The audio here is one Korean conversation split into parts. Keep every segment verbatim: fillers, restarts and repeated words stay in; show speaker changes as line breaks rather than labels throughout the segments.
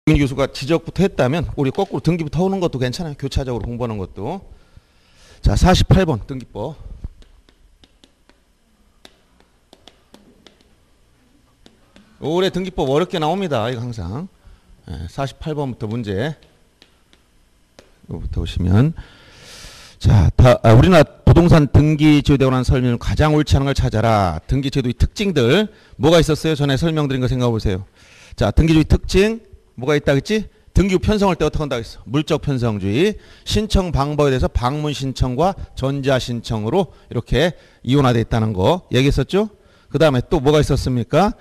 교수가 지적부터 했다면 우리 거꾸로 등기부터 오는 것도 괜찮아요. 교차적으로 공부하는 것도. 자, 사십팔 번 등기법. 올해 등기법 어렵게 나옵니다. 이거 항상. 사십팔 번부터 문제. 이거부터 보시면. 자, 다, 아, 우리나라 부동산 등기제도에 관한 설명을 가장 옳지 않은 걸 찾아라. 등기제도의 특징들. 뭐가 있었어요? 전에 설명드린 거 생각해 보세요. 자, 등기주의 특징. 뭐가 있다 그랬지? 등기 후 편성할 때 어떻게 한다고 했어? 물적 편성주의. 신청 방법에 대해서 방문 신청과 전자 신청으로 이렇게 이원화되어 있다는 거 얘기했었죠? 그 다음에 또 뭐가 있었습니까?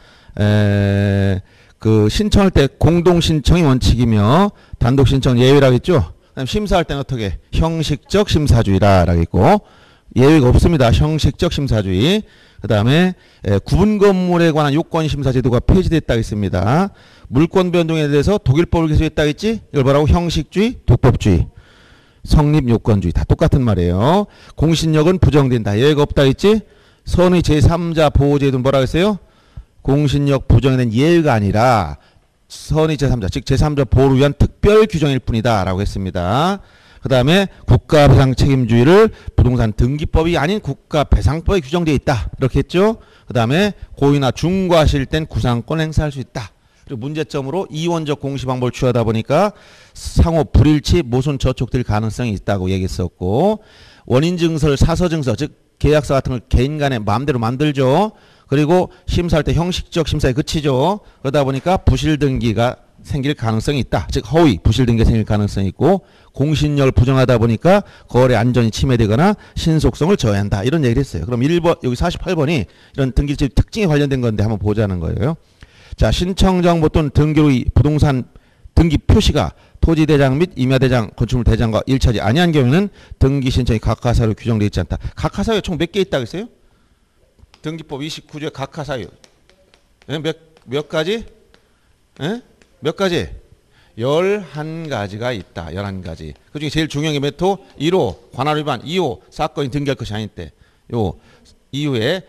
에, 그 신청할 때 공동 신청이 원칙이며 단독 신청 예외라고 했죠? 그다음 심사할 때는 어떻게? 형식적 심사주의라고 했고 예외가 없습니다. 형식적 심사주의. 그 다음에 구분 건물에 관한 요건 심사 제도가 폐지됐다고 했습니다. 물권 변동에 대해서 독일법을 개수했다고 했지? 이걸 뭐라고? 형식주의, 독법주의, 성립 요건주의 다 똑같은 말이에요. 공신력은 부정된다. 예외가 없다고 했지? 선의 제삼자 보호제도는 뭐라고 했어요? 공신력 부정에 대한 예외가 아니라 선의 제삼자, 즉 제삼자 보호를 위한 특별 규정일 뿐이다 라고 했습니다. 그 다음에 국가배상 책임주의를 부동산 등기법이 아닌 국가배상법에 규정되어 있다. 이렇게 했죠. 그 다음에 고의나 중과실 땐 구상권 행사할 수 있다. 그리고 문제점으로 이원적 공시방법을 취하다 보니까 상호 불일치 모순 저촉될 가능성이 있다고 얘기했었고 원인증서를 사서증서 즉 계약서 같은 걸 개인 간에 마음대로 만들죠. 그리고 심사할 때 형식적 심사에 그치죠. 그러다 보니까 부실등기가 생길 가능성이 있다. 즉 허위, 부실등기가 생길 가능성이 있고 공신력을 부정하다 보니까 거래 안전이 침해되거나 신속성을 저해한다. 이런 얘기를 했어요. 그럼 일 번 여기 사십팔 번이 이런 등기죄 특징에 관련된 건데 한번 보자는 거예요. 자, 신청정보 또는 등기의 부동산 등기 표시가 토지대장 및 임야대장, 건축물 대장과 일치하지 아니한 경우에는 등기 신청이 각하사유로 규정되어 있지 않다. 각하사유가 총 몇 개 있다고 했어요? 등기법 이십구 조에 각하사유. 몇, 몇 가지? 에? 몇 가지? 열한 가지가 있다. 열한 가지. 그 중에 제일 중요한 게 몇 호? 일 호. 관할 위반. 이 호. 사건이 등기할 것이 아닐 때. 요 이후에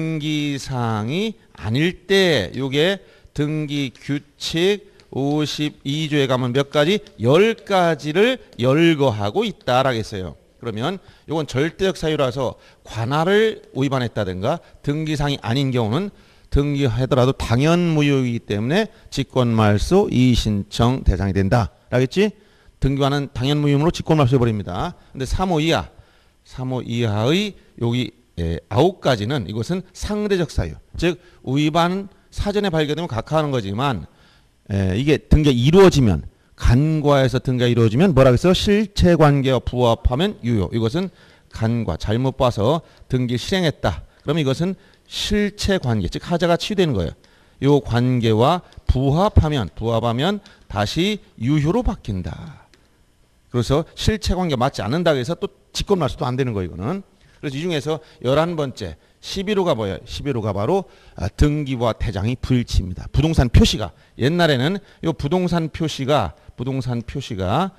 등기사항이 아닐 때 요게 등기 규칙 오십이 조에 가면 몇 가지? 열 가지를 열거하고 있다라고 했어요. 그러면 요건 절대적 사유라서 관할을 위반했다든가 등기사항이 아닌 경우는 등기하더라도 당연무효이기 때문에 직권말소 이의신청 대상이 된다. 라겠지? 등기관은 당연무효로 직권말소해버립니다. 근데 삼 호 이하, 삼 호 이하의 여기 예, 아홉 가지는 이것은 상대적 사유. 즉 위반 사전에 발견되면 각하하는 거지만 예, 이게 등기가 이루어지면 간과해서 등기가 이루어지면 뭐라고 했어요? 실체관계와 부합하면 유효. 이것은 간과 잘못 봐서 등기 실행했다. 그러면 이것은 실체관계, 즉 하자가 치유되는 거예요. 이 관계와 부합하면 부합하면 다시 유효로 바뀐다. 그래서 실체관계 맞지 않는다고 해서 또 직권말소도 안 되는 거예요. 이거는. 그래서 이 중에서 열한 번째 십일 호가 뭐예요? 십일 호가 바로 등기와 대장이 불일치입니다. 부동산 표시가 옛날에는 이 부동산 표시가 부동산 표시가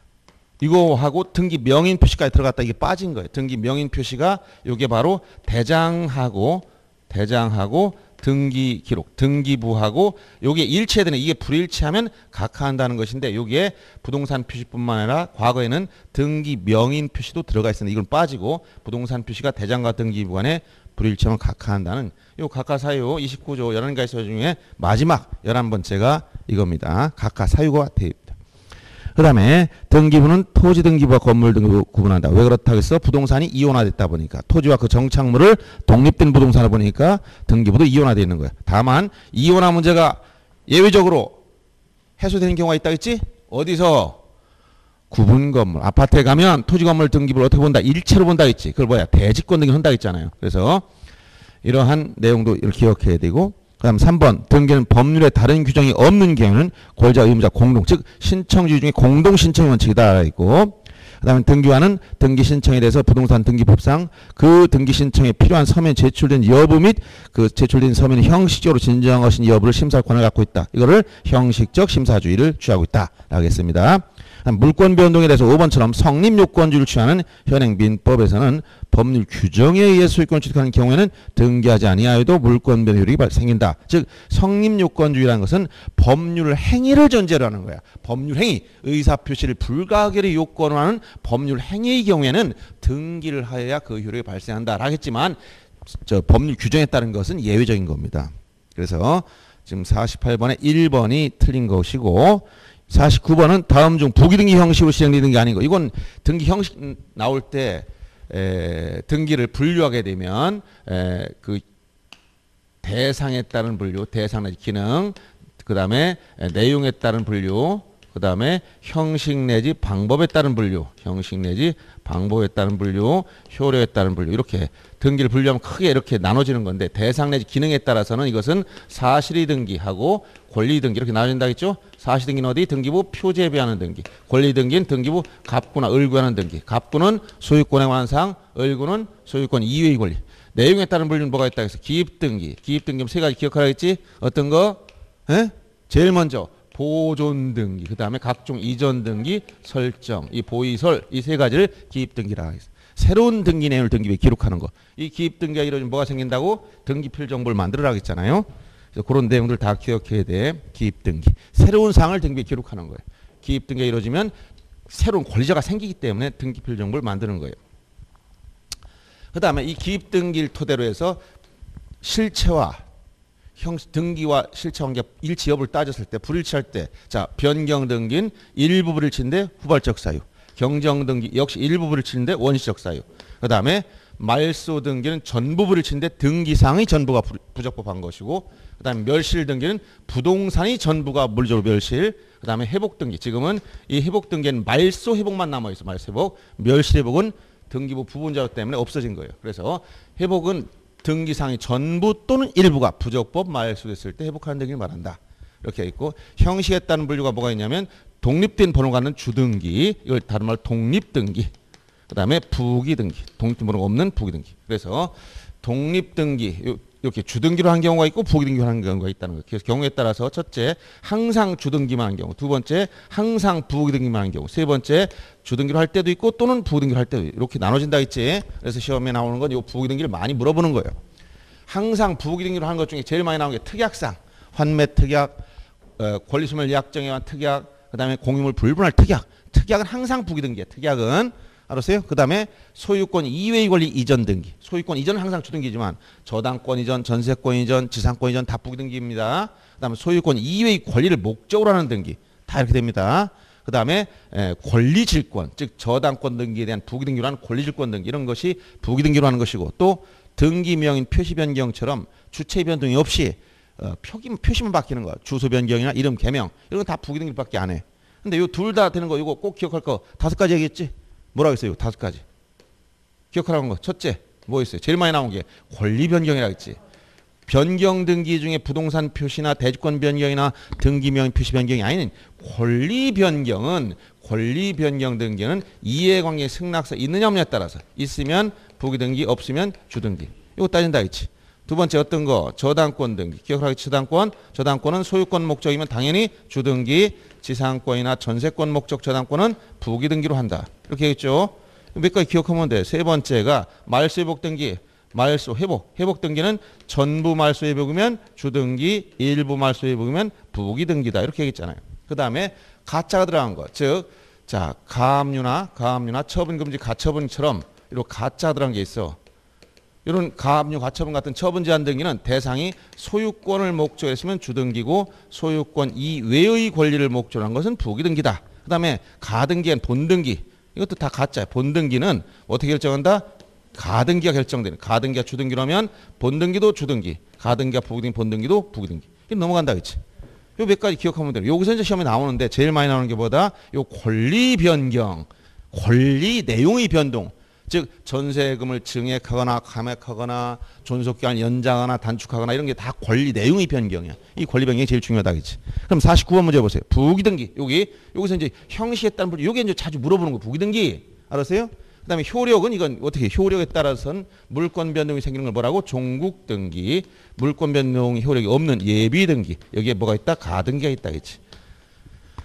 이거하고 등기 명인 표시까지 들어갔다 이게 빠진 거예요. 등기 명인 표시가 이게 바로 대장하고 대장하고 등기 기록, 등기부하고 요게 일치해야 되는 이게 불일치하면 각하한다는 것인데 요게 부동산 표시뿐만 아니라 과거에는 등기 명인 표시도 들어가 있었는데 이건 빠지고 부동산 표시가 대장과 등기부 간에 불일치하면 각하한다는 요 각하사유 이십구 조 열한 가지 사유 중에 마지막 열한 번째가 이겁니다. 각하사유가 되어 있습니다. 그 다음에 등기부는 토지 등기부와 건물 등기부 구분한다. 왜 그렇다고 했어? 부동산이 이원화됐다 보니까 토지와 그 정착물을 독립된 부동산을 보니까 등기부도 이원화되어 있는 거야. 다만 이원화 문제가 예외적으로 해소되는 경우가 있다 했지? 어디서? 구분 건물. 아파트에 가면 토지 건물 등기부를 어떻게 본다? 일체로 본다 했지. 그걸 뭐야? 대지권 등기 한다 했잖아요. 그래서 이러한 내용도 이렇게 기억해야 되고 그 다음 삼 번 등기는 법률에 다른 규정이 없는 경우는 권리자 의무자 공동 즉 신청주의 중에 공동 신청 원칙이다 있고 그 다음에 등기관은 등기 신청에 대해서 부동산 등기법상 그 등기 신청에 필요한 서면이 제출된 여부 및 그 제출된 서면이 형식적으로 진정한 것인 여부를 심사할 권한을 갖고 있다. 이거를 형식적 심사주의를 취하고 있다 라고 했습니다. 물권 변동에 대해서 오 번처럼 성립 요건주의를 취하는 현행 민법에서는 법률 규정에 의해 소유권을 취득하는 경우에는 등기하지 아니하여도 물권 변동 효력이 생긴다. 즉 성립 요건주의라는 것은 법률 행위를 전제로 하는 거야. 법률 행위, 의사표시를 불가결의 요건으로 하는 법률 행위의 경우에는 등기를 하여야 그 효력이 발생한다 하겠지만 저 법률 규정에 따른 것은 예외적인 겁니다. 그래서 지금 사십팔 번에 일 번이 틀린 것이고 사십구 번은 다음 중 부기등기 형식으로 시행되는 게 아닌 거. 이건 등기 형식 나올 때 에, 등기를 분류하게 되면 에, 그 대상에 따른 분류, 대상 내지 기능, 그 다음에 내용에 따른 분류, 그 다음에 형식 내지 방법에 따른 분류, 형식 내지 방법에 따른 분류, 효력에 따른 분류, 이렇게 등기를 분류하면 크게 이렇게 나눠지는 건데 대상 내지 기능에 따라서는 이것은 사실의 등기하고 권리 등기 이렇게 나눠진다 했죠. 사실 등기는 어디? 등기부 표제에 비하는 등기. 권리 등기는 등기부 갑구나 을구하는 등기. 갑구는 소유권에 관한 사항, 을구는 소유권 이외의 권리. 내용에 따른 분류는 뭐가 있다 해서 기입 등기. 기입 등기는 세 가지 기억하라 했지. 어떤 거? 에? 제일 먼저 보존 등기, 그 다음에 각종 이전 등기, 설정, 이 보이설 이 세 가지를 기입 등기라 했어. 새로운 등기 내용을 등기부에 기록하는 거. 이 기입 등기가 이루어지면 뭐가 생긴다고? 등기필 정보를 만들어라 했잖아요. 그래서 그런 내용들 다 기억해야 돼. 기입 등기. 새로운 사항을 등기부에 기록하는 거예요. 기입 등기가 이루어지면 새로운 권리자가 생기기 때문에 등기필 정보를 만드는 거예요. 그 다음에 이 기입 등기를 토대로 해서 실체와 형 등기와 실체 관계 일치 여부를 따졌을 때 불일치할 때 자 변경 등기는 일부 불일치인데 후발적 사유, 경정 등기 역시 일부 불일치인데 원시적 사유, 그 다음에 말소 등기는 전부 불일치인데 등기상의 전부가 부적법한 것이고, 그 다음에 멸실 등기는 부동산이 전부가 물적으로 멸실, 그 다음에 회복 등기 지금은 이 회복 등기는 말소 회복만 남아 있어. 말소 회복, 멸실 회복은 등기부 부분자료 때문에 없어진 거예요. 그래서 회복은 등기상의 전부 또는 일부가 부적법 말소됐을 때 회복하는 등기를 말한다. 이렇게 있고 형식에 따른 분류가 뭐가 있냐면 독립된 번호가 있는 주등기, 이걸 다른 말로 독립등기, 그 다음에 부기등기, 독립된 번호가 없는 부기등기. 그래서 독립등기 이렇게 주등기로 한 경우가 있고 부기등기로 하는 경우가 있다는 거예요. 그래서 경우에 따라서 첫째 항상 주등기만 한 경우, 두 번째 항상 부기등기만 한 경우, 세 번째 주등기로 할 때도 있고 또는 부기등기로 할 때도 이렇게 나눠진다 했지. 그래서 시험에 나오는 건 이 부기등기를 많이 물어보는 거예요. 항상 부기등기로 하는 것 중에 제일 많이 나오는 게 특약상, 환매 특약, 어, 권리소멸 약정에 관한 특약, 그 다음에 공유물 불분할 특약. 특약은 항상 부기등기야. 특약은 알았어요? 그 다음에 소유권 이외의 권리 이전 등기. 소유권 이전은 항상 주등기지만 저당권 이전, 전세권 이전, 지상권 이전 다 부기등기입니다. 그 다음에 소유권 이외의 권리를 목적으로 하는 등기 다 이렇게 됩니다. 그 다음에 권리질권, 즉 저당권 등기에 대한 부기등기로 하는 권리질권 등기, 이런 것이 부기등기로 하는 것이고, 또 등기명인 표시 변경처럼 주체 변동이 없이 어, 표기, 표시만 바뀌는 거야. 주소 변경이나 이름 개명 이런 건 다 부기등기밖에 안 해. 근데 요 둘 다 되는 거 이거 꼭 기억할 거 다섯 가지 얘기했지? 뭐라고 했어요? 다섯 가지. 기억하라는 거. 첫째, 뭐 있어요? 제일 많이 나온 게 권리 변경이라고 했지. 변경 등기 중에 부동산 표시나 대지권 변경이나 등기명 표시 변경이 아닌 권리 변경은, 권리 변경 등기는 이해관계 승낙서 있느냐 없느냐에 따라서 있으면 부기등기, 없으면 주등기. 이거 따진다 했지. 두 번째 어떤 거? 저당권 등기. 기억하겠지? 저당권. 저당권은 소유권 목적이면 당연히 주등기, 지상권이나 전세권 목적 저당권은 부기등기로 한다. 이렇게 했죠. 몇 가지 기억하면 돼. 세 번째가 말소 회복 등기. 말소 회복. 회복 등기는 전부 말소 회복이면 주등기, 일부 말소 회복이면 부기등기다. 이렇게 얘기했잖아요. 그 다음에 가짜가 들어간 거. 즉, 자, 가압류나, 가압류나 처분금지 가처분처럼 이런 가짜 들어간 게 있어. 이런 가압류, 가처분 같은 처분 제한 등기는 대상이 소유권을 목적으로 했으면 주등기고 소유권 이외의 권리를 목적으로 한 것은 부기등기다. 그 다음에 가등기엔 본등기. 이것도 다 가짜야. 본등기는 어떻게 결정한다? 가등기가 결정되는. 가등기가 주등기로 하면 본등기도 주등기, 가등기가 부기등기, 본등기도 부기등기. 이거 넘어간다 그렇지? 요 몇 가지 기억하면 돼요. 여기서 이제 시험에 나오는데 제일 많이 나오는 게 뭐다? 요 권리 변경, 권리 내용의 변동. 즉 전세금을 증액하거나 감액하거나 존속기간을 연장하거나 단축하거나 이런 게 다 권리 내용의 변경이야. 이 권리 변경이 제일 중요하다겠지. 그럼 사십구 번 문제 보세요. 부기등기. 여기 여기서 이제 형식에 따른 분류. 이게 이제 자주 물어보는 거. 부기등기. 알았어요? 그다음에 효력은 이건 어떻게? 효력에 따라서는 물권 변동이 생기는 걸 뭐라고? 종국 등기. 물권 변동 효력이 없는 예비 등기. 여기에 뭐가 있다? 가등기가 있다겠지.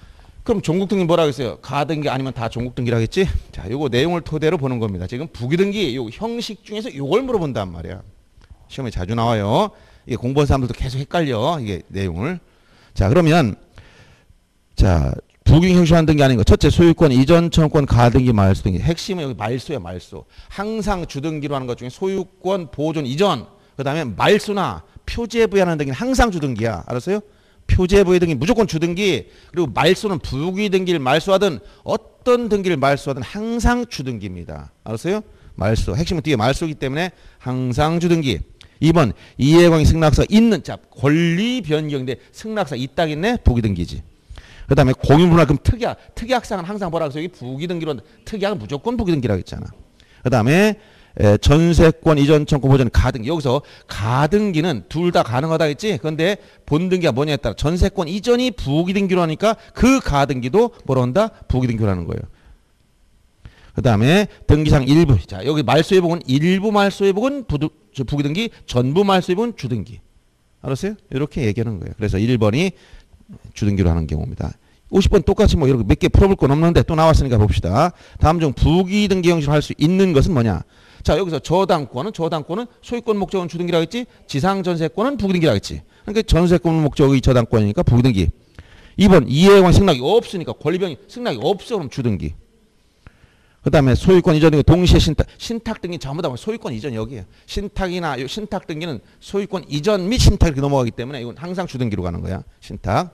그럼 종국등기 뭐라 그랬어요? 가등기 아니면 다 종국등기라 했지? 자, 요거 내용을 토대로 보는 겁니다. 지금 부기등기 요 형식 중에서 요걸 물어본단 말이야. 시험에 자주 나와요. 이게 공부한 사람들도 계속 헷갈려. 이게 내용을. 자, 그러면 자, 부기 형식화한 등기 아닌 거. 첫째, 소유권 이전 청구권 가등기 말소 등기. 핵심은 여기 말소야, 말소. 항상 주등기로 하는 것 중에 소유권 보존 이전, 그다음에 말소나 표제부에 하는 등기는 항상 주등기야. 알았어요? 표제부의 등기 무조건 주등기, 그리고 말소는 부기 등기를 말소하든 어떤 등기를 말소하든 항상 주등기입니다. 알았어요? 말소. 핵심은 뒤에 말소이기 때문에 항상 주등기. 이 번 이해관계 승낙서 있는, 자, 권리 변경인데 승낙서 있다 있네, 부기 등기지. 그 다음에 공유분할, 그럼 특약, 특약상은 항상 뭐라고 해서 여기 부기 등기로, 특약은 무조건 부기 등기라고 했잖아. 그 다음에 전세권 이전 청구 보전 가등기. 여기서 가등기는 둘 다 가능하다 했지. 그런데 본등기가 뭐냐에 따라 전세권 이전이 부기 등기로 하니까 그 가등기도 뭐로 한다? 부기 등기로 하는 거예요. 그 다음에 등기상 일부. 자, 여기 말소회복은 일부 말소회복은 부기 등기, 전부 말소회복은 주등기. 알았어요? 이렇게 얘기하는 거예요. 그래서 일 번이 주등기로 하는 경우입니다. 오십 번 똑같이 뭐 이렇게 몇 개 풀어볼 건 없는데 또 나왔으니까 봅시다. 다음 중 부기 등기 형식으로 할 수 있는 것은 뭐냐? 자, 여기서 저당권은 저당권은 소유권 목적은 주등기라고 했지, 지상 전세권은 부기 등기라고 했지. 그러니까 전세권 목적이 저당권이니까 부기 등기. 이 번 이해관 승낙이 없으니까 권리변경 승낙이 없어 그럼 주등기. 그 다음에 소유권 이전 등기 동시에 신탁. 신탁 등기 전부 다 소유권 이전 여기에요. 신탁이나 신탁 등기는 소유권 이전 및 신탁 이렇게 넘어가기 때문에 이건 항상 주등기로 가는 거야. 신탁.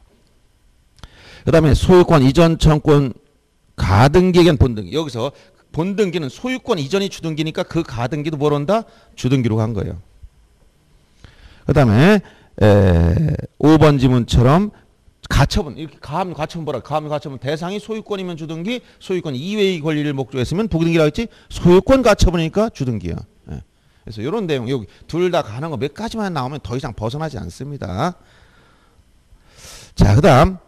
그 다음에 소유권 이전 청구권 가등기에 대한 본등기. 여기서 본등기는 소유권 이전이 주등기니까 그 가등기도 뭘 한다? 주등기로 간 거예요. 그 다음에 오 번 지문처럼 가처분, 이렇게 가압류 가처분 뭐라, 가압류 가처분 대상이 소유권이면 주등기, 소유권 이외의 권리를 목적했으면 부기등기라고 했지, 소유권 가처분이니까 주등기야. 예. 그래서 이런 내용, 여기 둘 다 가는 거 몇 가지만 나오면 더 이상 벗어나지 않습니다. 자, 그 다음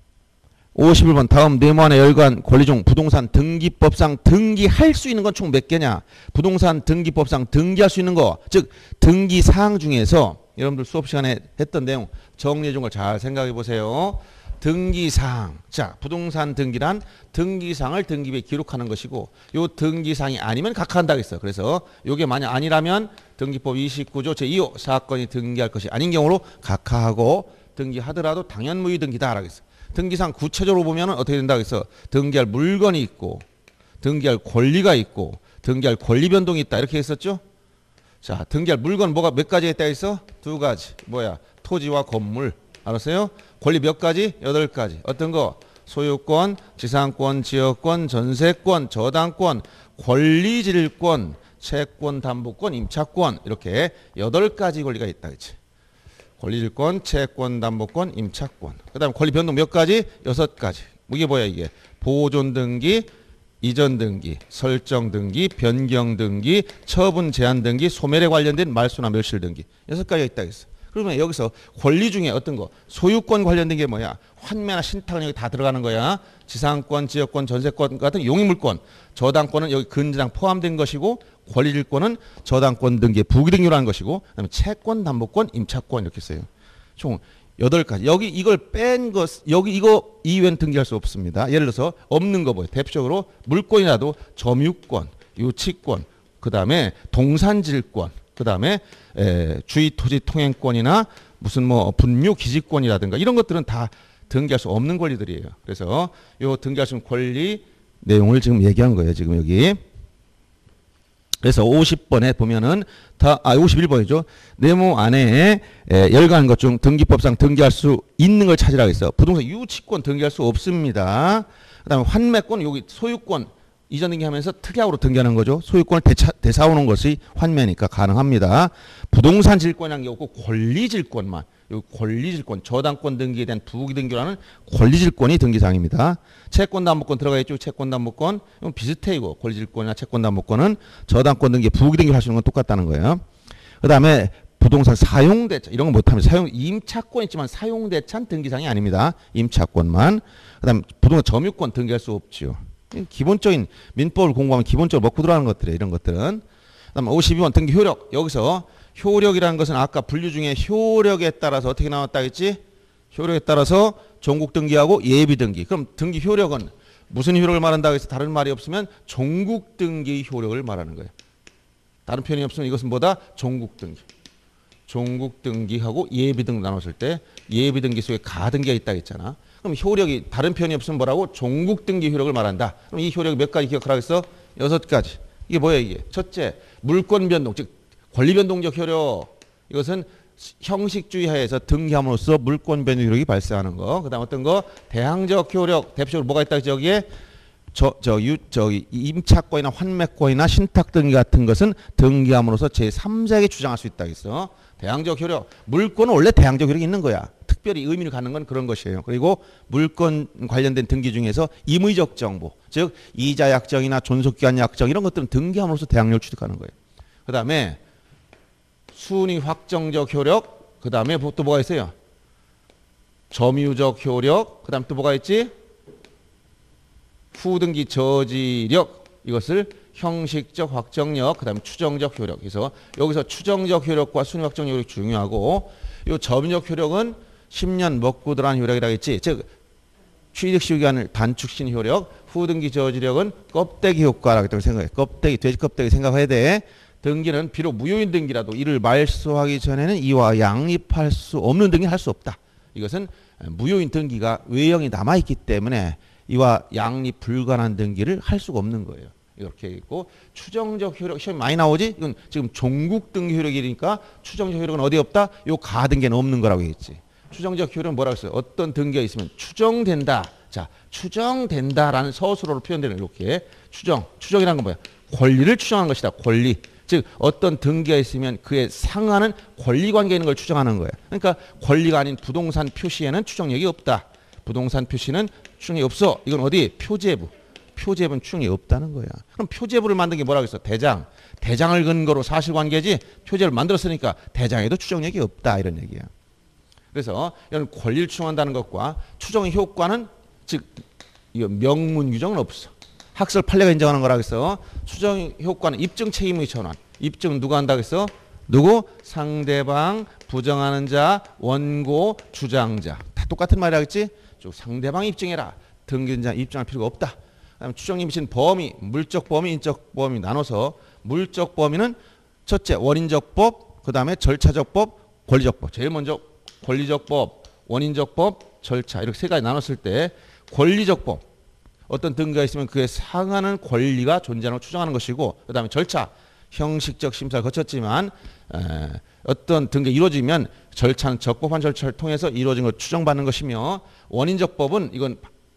오십일 번 다음 네모안의 열관 권리 중 부동산 등기법상 등기할 수 있는 건 총 몇 개냐? 부동산 등기법상 등기할 수 있는 거, 즉 등기사항 중에서 여러분들 수업 시간에 했던 내용 정리해 준 걸 잘 생각해 보세요. 등기사항. 자, 부동산 등기란 등기사항을 등기부에 기록하는 것이고, 요 등기사항이 아니면 각하한다고 했어요. 그래서 요게 만약 아니라면 등기법 이십구 조 제이 호 사건이 등기할 것이 아닌 경우로 각하하고, 등기하더라도 당연무의 등기다라고 했어요. 등기상 구체적으로 보면 어떻게 된다고 해서 등기할 물건이 있고, 등기할 권리가 있고, 등기할 권리 변동이 있다 이렇게 했었죠. 자, 등기할 물건 뭐가 몇 가지 했다고 했어? 두 가지. 뭐야? 토지와 건물. 알았어요? 권리 몇 가지? 여덟 가지. 어떤 거? 소유권, 지상권, 지역권, 전세권, 저당권, 권리질권, 채권, 담보권, 임차권, 이렇게 여덟 가지 권리가 있다 그치? 권리질권, 채권, 담보권, 임차권. 그 다음에 권리 변동 몇 가지? 여섯 가지. 이게 뭐야 이게? 보존 등기, 이전 등기, 설정 등기, 변경 등기, 처분 제한 등기, 소멸에 관련된 말소나 멸실 등기. 여섯 가지가 있다 했어. 그러면 여기서 권리 중에 어떤 거? 소유권 관련된 게 뭐야? 환매나 신탁은 여기 다 들어가는 거야. 지상권, 지역권, 전세권 같은 용의물권. 저당권은 여기 근저당 포함된 것이고, 권리질권은 저당권 등기의 부기 등기로 하는 것이고, 그다음에 채권, 담보권, 임차권 이렇게 써요. 총 여덟 가지. 여기 이걸 뺀 것, 여기 이거 이외엔 등기할 수 없습니다. 예를 들어서 없는 거 뭐예요? 대표적으로 물권이라도 점유권, 유치권, 그 다음에 동산질권, 그 다음에 주의토지 통행권이나 무슨 뭐 분묘 기지권이라든가 이런 것들은 다 등기할 수 없는 권리들이에요. 그래서 요 등기할 수 있는 권리 내용을 지금 얘기한 거예요. 지금 여기. 그래서 오십 번에 보면은 다, 아, 오십일 번이죠. 네모 안에 에, 열거한 것 중 등기법상 등기할 수 있는 걸 찾으라고 했어요. 부동산 유치권 등기할 수 없습니다. 그 다음에 환매권, 여기 소유권 이전 등기하면서 특약으로 등기하는 거죠. 소유권을 되차, 되사오는 것이 환매니까 가능합니다. 부동산 질권이라는 게 없고 권리질권만, 여기 권리질권, 저당권 등기에 대한 부기 등기라는 권리질권이 등기사항입니다. 채권담보권 들어가 있죠. 채권담보권 이건 비슷해. 이거 권리질권이나 채권담보권은 저당권 등기, 부기 등기를 할 수 있는 건 똑같다는 거예요. 그 다음에 부동산 사용대차 이런 거 못하면 사용 임차권 있지만 사용대차는 등기사항이 아닙니다. 임차권만. 그 다음에 부동산 점유권 등기할 수 없죠. 기본적인 민법을 공부하면 기본적으로 먹고 들어가는 것들이에요. 이런 것들은. 그다음에 오십이 번 등기 효력. 여기서 효력이라는 것은 아까 분류 중에 효력에 따라서 어떻게 나왔다 했지? 효력에 따라서 종국 등기하고 예비 등기. 그럼 등기 효력은 무슨 효력을 말한다고 해서 다른 말이 없으면 종국 등기 효력을 말하는 거예요. 다른 표현이 없으면 이것은 뭐다? 종국 등기. 종국 등기하고 예비 등기 나눴을 때 예비 등기 속에 가등기가 있다고 했잖아. 그럼 효력이 다른 표현이 없으면 뭐라고? 종국 등기 효력을 말한다. 그럼 이 효력이 몇 가지 기억하라고 했어? 여섯 가지. 이게 뭐야 이게? 첫째, 물권 변동, 즉 권리 변동적 효력. 이것은 형식주의 하에서 등기함으로써 물권 변동 효력이 발생하는 거. 그다음 어떤 거? 대항적 효력. 대표적으로 뭐가 있다 저기에? 저, 저, 유, 저기, 임차권이나 환매권이나 신탁 등기 같은 것은 등기함으로써 제삼자에게 주장할 수 있다 했어. 대항적 효력. 물권은 원래 대항적 효력이 있는 거야. 특별히 의미를 갖는 건 그런 것이에요. 그리고 물권 관련된 등기 중에서 임의적 정보, 즉 이자 약정이나 존속기간 약정 이런 것들은 등기함으로써 대항력을 취득하는 거예요. 그 다음에 순위 확정적 효력, 그 다음에 또 뭐가 있어요? 점유적 효력, 그 다음 또 뭐가 있지? 후등기 저지력, 이것을 형식적 확정력, 그 다음에 추정적 효력. 그래서 여기서 추정적 효력과 순위 확정 효력이 중요하고, 이 점유적 효력은 십 년 먹고 들어간 효력이라고 했지. 즉 취득 시효기간을 단축시킨 효력. 후등기 저지력은 껍데기 효과라고 생각해. 껍데기, 돼지 껍데기 생각해야 돼. 등기는 비록 무효인 등기라도 이를 말소하기 전에는 이와 양립할 수 없는 등기는 할 수 없다. 이것은 무효인 등기가 외형이 남아있기 때문에 이와 양립 불가능한 등기를 할 수가 없는 거예요. 이렇게 있고, 추정적 효력, 시험이 많이 나오지? 이건 지금 종국 등기 효력이니까 추정적 효력은 어디 없다? 요 가등기는 없는 거라고 했지. 추정적 효력은 뭐라고 했어요? 어떤 등기가 있으면 추정된다. 자, 추정된다라는 서술어로 표현되는 이렇게 추정. 추정이라는 건 뭐야? 권리를 추정하는 것이다. 권리. 즉 어떤 등기가 있으면 그에 상하는 권리관계에 있는 걸 추정하는 거예요. 그러니까 권리가 아닌 부동산 표시에는 추정력이 없다. 부동산 표시는 추정력이 없어. 이건 어디? 표제부. 표제부는 추정력이 없다는 거야. 그럼 표제부를 만든 게 뭐라고 했어? 대장. 대장을 근거로 사실관계지 표제를 만들었으니까 대장에도 추정력이 없다. 이런 얘기야. 그래서 이런 권리를 추정한다는 것과 추정의 효과는 즉 이거 명문 규정은 없어. 학설 판례가 인정하는 거라고 해서 추정 효과는 입증 책임의 전환. 입증 누가 한다고 했어? 누구? 상대방, 부정하는 자, 원고, 주장자. 다 똑같은 말이라고 했지? 상대방이 입증해라. 등기자 입증할 필요가 없다. 그다음에 추정이 미친 범위, 물적 범위, 인적 범위 나눠서 물적 범위는 첫째 원인적 법, 그 다음에 절차적 법, 권리적 법. 제일 먼저 권리적 법, 원인적 법, 절차 이렇게 세 가지 나눴을 때 권리적 법. 어떤 등기가 있으면 그에 상하는 권리가 존재하는 걸 추정하는 것이고, 그 다음에 절차, 형식적 심사를 거쳤지만 에, 어떤 등기가 이루어지면 절차는 적법한 절차를 통해서 이루어진 걸 추정받는 것이며, 원인적 법은 이건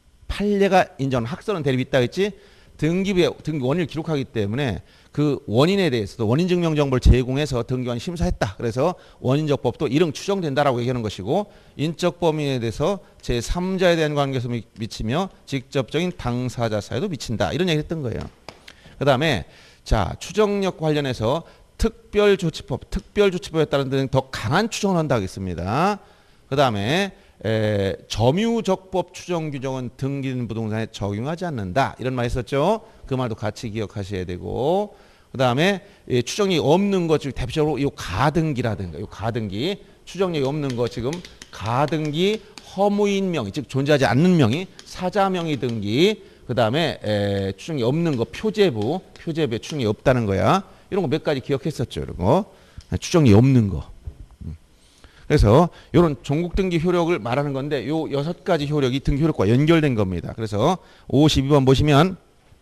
판례가 인정한 학설은 대립이 있다 했지. 등기부에 등기 원인을 기록하기 때문에 그 원인에 대해서도 원인 증명 정보를 제공해서 등기관이 심사했다. 그래서 원인적 법도 이름 추정된다라고 얘기하는 것이고, 인적 범위에 대해서 제삼자에 대한 관계에서 미치며 직접적인 당사자 사이도 미친다. 이런 얘기를 했던 거예요. 그 다음에 자 추정력 관련해서 특별조치법, 특별조치법에 따른 등 더 강한 추정을 한다 하겠습니다. 그 다음에 에, 점유적법 추정 규정은 등기된 부동산에 적용하지 않는다. 이런 말 있었죠. 그 말도 같이 기억하셔야 되고, 그 다음에 추정력이 없는 것 중 대표적으로 이 가등기라든가 이 가등기 추정력이 없는 거 지금 가등기 허무인 명의 즉 존재하지 않는 명의 사자명의 등기, 그 다음에 추정력이 없는 거 표제부 표제부에 추정력이 없다는 거야. 이런 거 몇 가지 기억했었죠. 이런 거 추정력이 없는 거. 그래서 이런 종국 등기 효력을 말하는 건데 요 여섯 가지 효력이 등기 효력과 연결된 겁니다. 그래서 오십이 번 보시면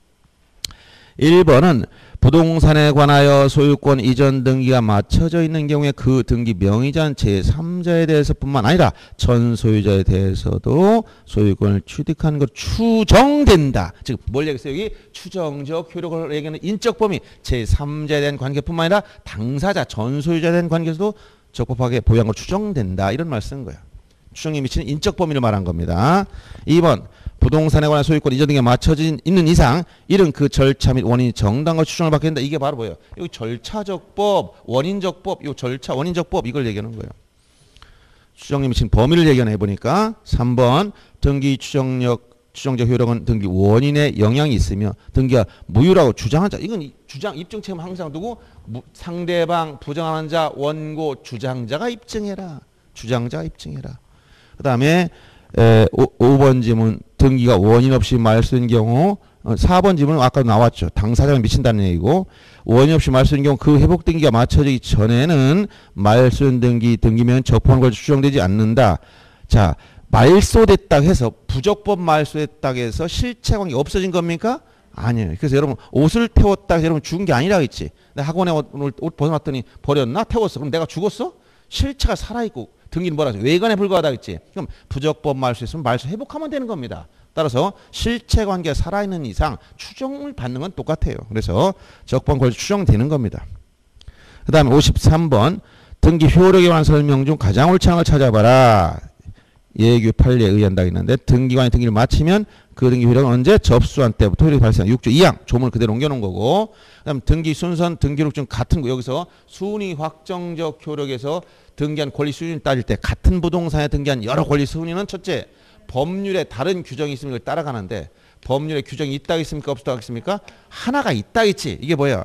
일 번은 부동산에 관하여 소유권 이전 등기가 맞춰져 있는 경우에 그 등기 명의자는 제삼자에 대해서뿐만 아니라 전 소유자에 대해서도 소유권을 취득하는 것 추정된다. 즉 뭘 얘기했어요? 여기 추정적 효력을 얘기하는 인적 범위 제삼자에 대한 관계뿐만 아니라 당사자 전 소유자에 대한 관계에서도 적법하게 보유한 걸 추정된다. 이런 말 쓴 거야. 추정이 미치는 인적 범위를 말한 겁니다. 이 번 부동산에 관한 소유권 이전 등에 맞춰져 있는 이상 이는 그 절차 및 원인이 정당한 걸 추정을 받게 된다. 이게 바로 뭐예요? 여기 절차적 법, 원인적 법, 이 절차, 원인적 법 이걸 얘기하는 거예요. 추정이 미친 범위를 얘기해 보니까 삼 번 등기 추정력 추정적 효력은 등기 원인에 영향이 있으며 등기가 무효라고 주장한 자, 이건 주장 입증 책임 항상 두고 상대방, 부정하는 자, 원고, 주장자가 입증해라. 주장자가 입증해라. 그 다음에 에, 오 번 지문 등기가 원인 없이 말소인 경우, 어, 사 번 지문은 아까 나왔죠. 당사자가 미친다는 얘기고, 원인 없이 말소인 경우 그 회복 등기가 맞춰지기 전에는 말소인 등기 등기면 적법한 걸 추정되지 않는다. 자, 말소됐다고 해서 부적법 말소됐다고 해서 실체관계 없어진 겁니까? 아니에요. 그래서 여러분 옷을 태웠다고 해서 여러분 죽은 게 아니라 했지. 내가 학원에 오늘 옷 벗어놨더니 버렸나? 태웠어. 그럼 내가 죽었어? 실체가 살아있고 등기는 뭐라 하죠? 외관에 불과하다 했지. 그럼 부적법 말소했으면 말소 회복하면 되는 겁니다. 따라서 실체관계가 살아있는 이상 추정을 받는 건 똑같아요. 그래서 적법한 권리 추정되는 겁니다. 그 다음에 오십삼 번 등기 효력에 관한 설명 중 가장 옳지 않은 걸 찾아봐라. 예규 판례에 의한다 했는데 등기관이 등기를 마치면 그 등기 효력은 언제? 접수한 때부터 효력이 발생한 육 조 이 항 조문을 그대로 옮겨놓은 거고, 그 다음 등기 순선 등기록 중 같은 거 여기서 순위 확정적 효력에서 등기한 권리 수준을 따질 때 같은 부동산에 등기한 여러 권리 순위는 첫째 법률에 다른 규정이 있으면 이걸 따라가는데 법률에 규정이 있다 있습니까? 없다 있습니까? 하나가 있다 있지. 이게 뭐야?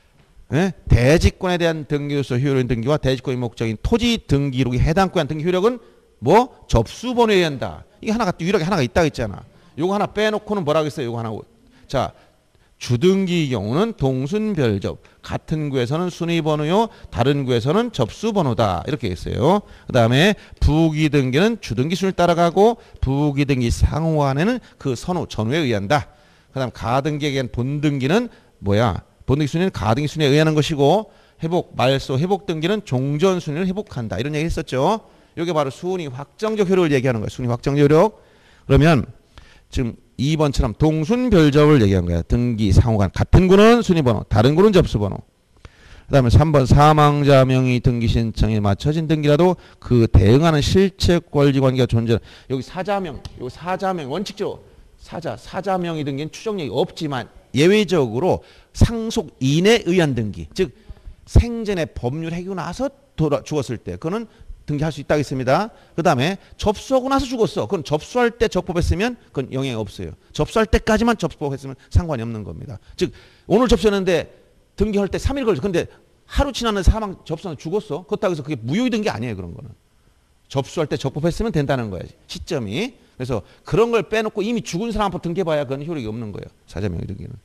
예? 대지권에 대한 등기로서 효력인 등기와 대지권의 목적인 토지 등기록이 해당 구간 등기 효력은 뭐 접수번호에 의한다. 이게 하나가 유일하게 하나가 있다 있잖아. 요거 하나 빼놓고는 뭐라고 했어요? 요거 하나. 자, 주등기의 경우는 동순별접. 같은 구에서는 순위번호요. 다른 구에서는 접수번호다. 이렇게 했어요. 그 다음에 부기등기는 주등기 순위를 따라가고 부기등기 상호간에는 그 선호, 전후에 의한다. 그 다음 가등기에 의한 본등기는 뭐야? 본등기 순위는 가등기 순위에 의하는 것이고 회복, 말소, 회복등기는 종전 순위를 회복한다. 이런 얘기 했었죠. 이게 바로 순위 확정적 효력을 얘기하는 거예요. 순위 확정적 효력. 그러면 지금 이 번처럼 동순별접을 얘기한 거야. 등기 상호간 같은 구는 순위번호, 다른 구는 접수번호. 그 다음에 삼 번 사망자 명의 등기 신청에 맞춰진 등기라도 그 대응하는 실체 권리 관계가 존재. 여기 사자명, 여기 사자명 원칙적으로 사자, 사자명의 등기는 추정력이 없지만 예외적으로 상속 인에 의한 등기, 즉 생전에 법률 해결 나서 돌아 죽었을 때 그거는 등기할 수 있다고 했습니다. 그 다음에 접수하고 나서 죽었어. 그건 접수할 때 적법했으면 그건 영향이 없어요. 접수할 때까지만 접법했으면 상관이 없는 겁니다. 즉 오늘 접수했는데 등기할 때 삼 일 걸렸어. 근데 하루 지났는데 사망 접수는 죽었어. 그렇다고 해서 그게 무효의 등기 아니에요. 그런 거는. 접수할 때 적법했으면 된다는 거야. 시점이. 그래서 그런 걸 빼놓고 이미 죽은 사람 앞으로 등기해봐야 그건 효력이 없는 거예요. 사자명의 등기는.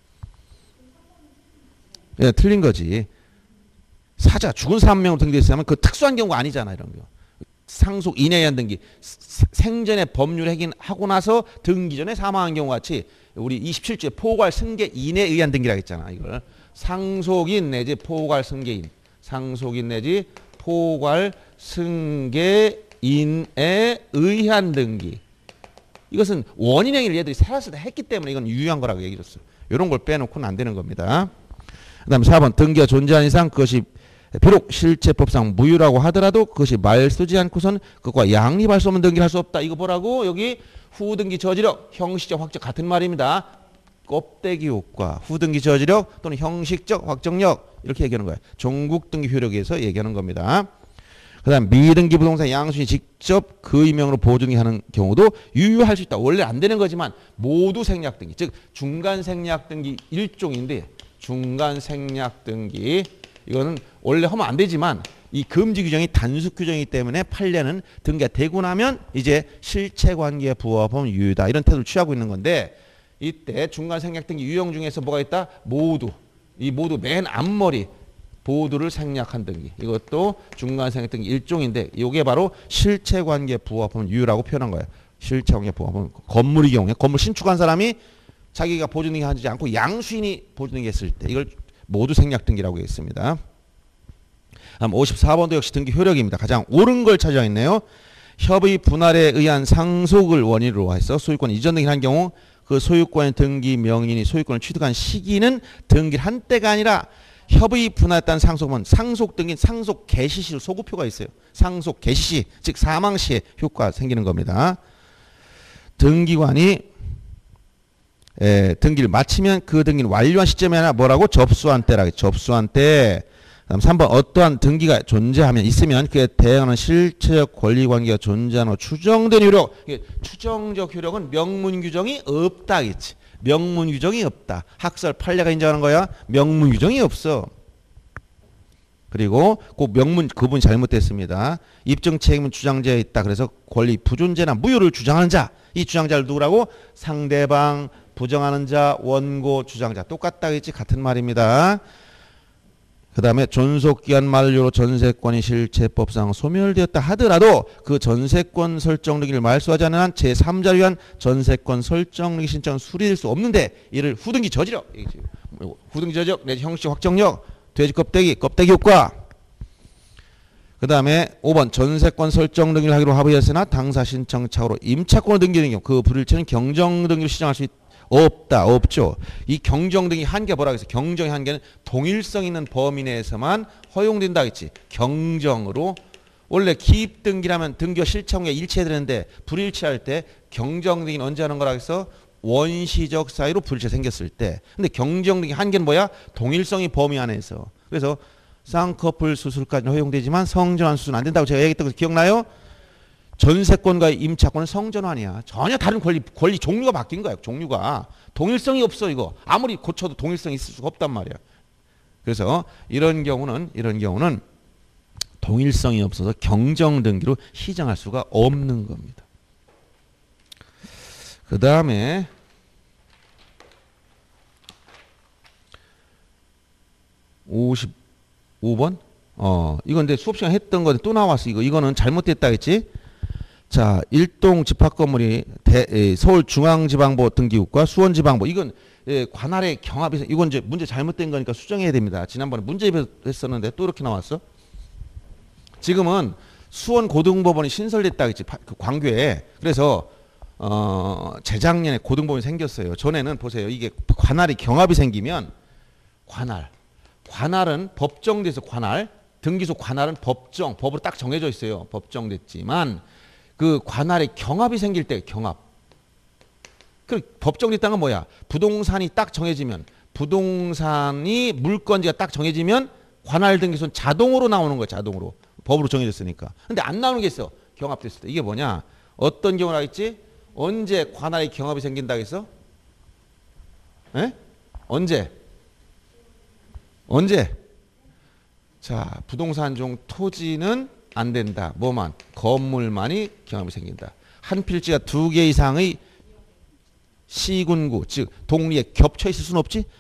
예, 틀린 거지. 사자 죽은 사람 명으로 등기됐으면 그 특수한 경우가 아니잖아. 이런 거. 상속 인에 의한 등기. 생전에 법률 행위하고 나서 등기 전에 사망한 경우 같이 우리 이십칠 조에 포괄 승계 인에 의한 등기라고 했잖아. 이걸 상속인 내지 포괄 승계인. 상속인 내지 포괄 승계인에 의한 등기. 이것은 원인 행위를 얘들이 살았을 때 했기 때문에 이건 유효한 거라고 얘기했어요. 이런 걸 빼놓고는 안 되는 겁니다. 그 다음에 사 번 등기가 존재한 이상 그것이 비록 실체법상 무효라고 하더라도 그것이 말소지 않고선 그것과 양립할 수 없는 등기를 할 수 없다. 이거 뭐라고? 여기 후등기 저지력, 형식적 확정 같은 말입니다. 껍데기 효과, 후등기 저지력 또는 형식적 확정력 이렇게 얘기하는 거예요. 종국 등기 효력에서 얘기하는 겁니다. 그 다음 미등기 부동산 양수인이 직접 그의 명으로 보증하는 경우도 유효할 수 있다. 원래 안 되는 거지만 모두 생략 등기, 즉 중간 생략 등기 일종인데 중간 생략 등기 이거는 원래 하면 안 되지만 이 금지 규정이 단수 규정이기 때문에 판례는 등기가 되고 나면 이제 실체관계에 부합하면 유효다 이런 태도를 취하고 있는 건데 이때 중간 생략 등기 유형 중에서 뭐가 있다? 모두 이 모두 맨 앞머리 모두를 생략한 등기 이것도 중간 생략 등기 일종인데 이게 바로 실체관계에 부합하면 유효라고 표현한 거예요. 실체관계에 부합하면 건물의 경우에 건물 신축한 사람이 자기가 보증등기 하지 않고 양수인이 보증등기 했을 때 이걸 모두 생략 등기라고 했습니다. 다음 오십사 번도 역시 등기 효력입니다. 가장 옳은 걸 차지하겠네요. 협의 분할에 의한 상속을 원인으로 해서 소유권 이전 등기를 한 경우 그 소유권의 등기 명인이 소유권을 취득한 시기는 등기를 한 때가 아니라 협의 분할했다는 상속은 상속 등기 상속 개시 시 소급표가 있어요. 상속 개시 시 즉 사망 시에 효과가 생기는 겁니다. 등기관이 에, 등기를 마치면 그 등기는 완료한 시점이 아니라 뭐라고? 접수한 때라고 접수한 때. 그다음 삼 번 어떠한 등기가 존재하면 있으면 그에 대응하는 실체적 권리관계가 존재하는 추정된 효력. 추정적 효력은 명문 규정이 없다겠지. 명문 규정이 없다. 학설 판례가 인정하는 거야. 명문 규정이 없어. 그리고 꼭 명문 그분이 잘못됐습니다. 입증 책임은 주장자에 있다. 그래서 권리 부존재나 무효를 주장하는 자. 이 주장자를 누구라고? 상대방, 부정하는 자, 원고, 주장자. 똑같다겠지? 같은 말입니다. 그 다음에 존속기한 만료로 전세권이 실체법상 소멸되었다 하더라도 그 전세권 설정 등기를 말소하지 않은 한 제삼자를 위한 전세권 설정 등기 신청은 수리될 수 없는데 이를 후등기 저지력, 후등기 저지력 내지 형식 확정력, 돼지 껍데기, 껍데기 효과. 그 다음에 오 번 전세권 설정 등기를 하기로 합의했으나 당사 신청 착오로 임차권을 등기는 경우 그 불일치는 경정 등기를 시정할 수 있다. 없다. 없죠. 이 경정 등기 한계 뭐라고 해서 경정의 한계는 동일성 있는 범위 내에서만 허용된다 했지. 경정으로 원래 기입 등기라면 등기와 실체관계가 일치해야 되는데 불일치할 때 경정 등기는 언제 하는 거라고 해서 원시적 사유로 불일치 생겼을 때. 근데 경정 등기 한계는 뭐야? 동일성의 범위 안에서. 그래서 쌍꺼풀 수술까지는 허용되지만 성전환 수술은 안 된다고 제가 얘기했던 거 기억나요? 전세권과 임차권은 성전환이야. 전혀 다른 권리, 권리 종류가 바뀐 거야. 종류가. 동일성이 없어 이거. 아무리 고쳐도 동일성이 있을 수가 없단 말이야. 그래서 이런 경우는 이런 경우는 동일성이 없어서 경정 등기로 시정할 수가 없는 겁니다. 그 다음에 오십오 번? 어, 이건 내 수업 시간 했던 건데 또 나왔어. 이거 이거는 잘못됐다 했지? 자, 일동 집합 건물이 대, 에, 서울중앙지방법 등기국과 수원지방법 이건 에, 관할의 경합이 이건 이제 문제 잘못된 거니까 수정해야 됩니다. 지난번에 문제 했었는데 또 이렇게 나왔어. 지금은 수원고등법원이 신설됐다 했지. 그 광교에. 그래서 어, 재작년에 고등법원이 생겼어요. 전에는 보세요. 이게 관할이 경합이 생기면 관할 관할은 법정돼서 관할 등기소 관할은 법정 법으로 딱 정해져 있어요. 법정됐지만 그 관할에 경합이 생길 때 경합. 그 법정됐다는 건 뭐야? 부동산이 딱 정해지면 부동산이 물건지가 딱 정해지면 관할 등기소는 자동으로 나오는 거야. 자동으로. 법으로 정해졌으니까. 근데 안 나오는 게 있어. 경합됐을 때. 이게 뭐냐? 어떤 경우라 했지? 언제 관할에 경합이 생긴다 했어? 에? 언제? 언제? 자, 부동산 중 토지는 안 된다. 뭐만? 건물만이 경합이 생긴다. 한 필지가 두 개 이상의 시군구, 즉 동리에 겹쳐 있을 수는 없지?